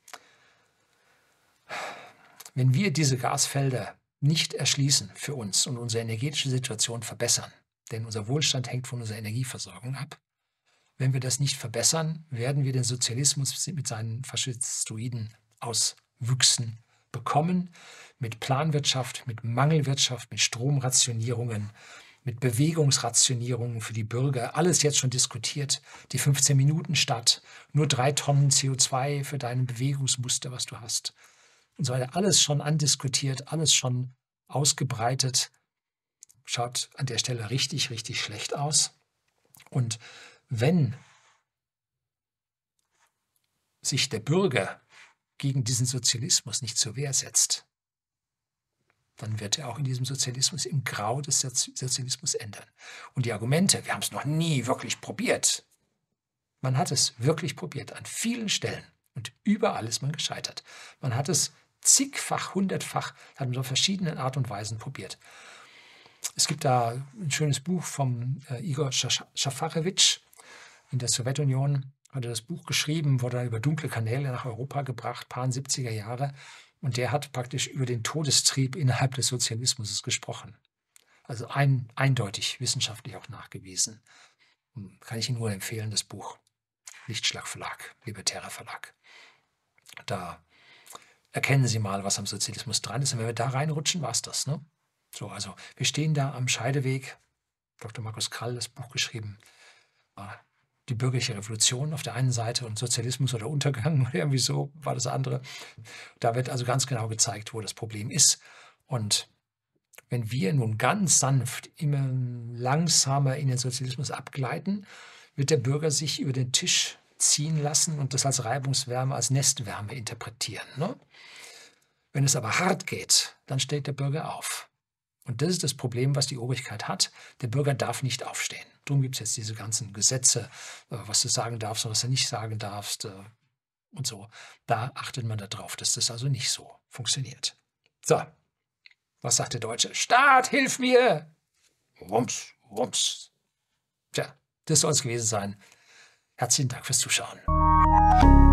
Wenn wir diese Gasfelder nicht erschließen für uns und unsere energetische Situation verbessern, denn unser Wohlstand hängt von unserer Energieversorgung ab, wenn wir das nicht verbessern, werden wir den Sozialismus mit seinen faschistoiden Auswüchsen bekommen, mit Planwirtschaft, mit Mangelwirtschaft, mit Stromrationierungen, mit Bewegungsrationierungen für die Bürger, alles jetzt schon diskutiert, die 15-Minuten-Stadt, nur 3 Tonnen CO2 für dein Bewegungsmuster, was du hast. Und so weiter, alles schon andiskutiert, alles schon ausgebreitet, schaut an der Stelle richtig, richtig schlecht aus. Und wenn sich der Bürger gegen diesen Sozialismus nicht zur Wehr setzt, dann wird er auch in diesem Sozialismus, im Grau des Sozialismus ändern. Und die Argumente, wir haben es noch nie wirklich probiert. Man hat es wirklich probiert, an vielen Stellen. Und überall ist man gescheitert. Man hat es zigfach, hundertfach, hat man auf verschiedenen Art und Weisen probiert. Es gibt da ein schönes Buch vom Igor Schafarewitsch in der Sowjetunion. Hat er das Buch geschrieben, wurde dann über dunkle Kanäle nach Europa gebracht, paar 70er Jahre. Und der hat praktisch über den Todestrieb innerhalb des Sozialismus gesprochen. Also eindeutig wissenschaftlich auch nachgewiesen. Kann ich Ihnen nur empfehlen, das Buch. Lichtschlag Verlag, Libertärer Verlag. Da erkennen Sie mal, was am Sozialismus dran ist. Und wenn wir da reinrutschen, war es das. Ne? So, also wir stehen da am Scheideweg. Dr. Markus Krall das Buch geschrieben. Die bürgerliche Revolution auf der einen Seite und Sozialismus oder Untergang oder irgendwie so war das andere. Da wird also ganz genau gezeigt, wo das Problem ist. Und wenn wir nun ganz sanft, immer langsamer in den Sozialismus abgleiten, wird der Bürger sich über den Tisch ziehen lassen und das als Reibungswärme, als Nestwärme interpretieren. Ne? Wenn es aber hart geht, dann steht der Bürger auf. Und das ist das Problem, was die Obrigkeit hat. Der Bürger darf nicht aufstehen. Darum gibt es jetzt diese ganzen Gesetze, was du sagen darfst und was du nicht sagen darfst und so. Da achtet man darauf, dass das also nicht so funktioniert. So, was sagt der Deutsche? Staat, hilf mir! Wumms, wumms. Tja, das soll es gewesen sein. Herzlichen Dank fürs Zuschauen.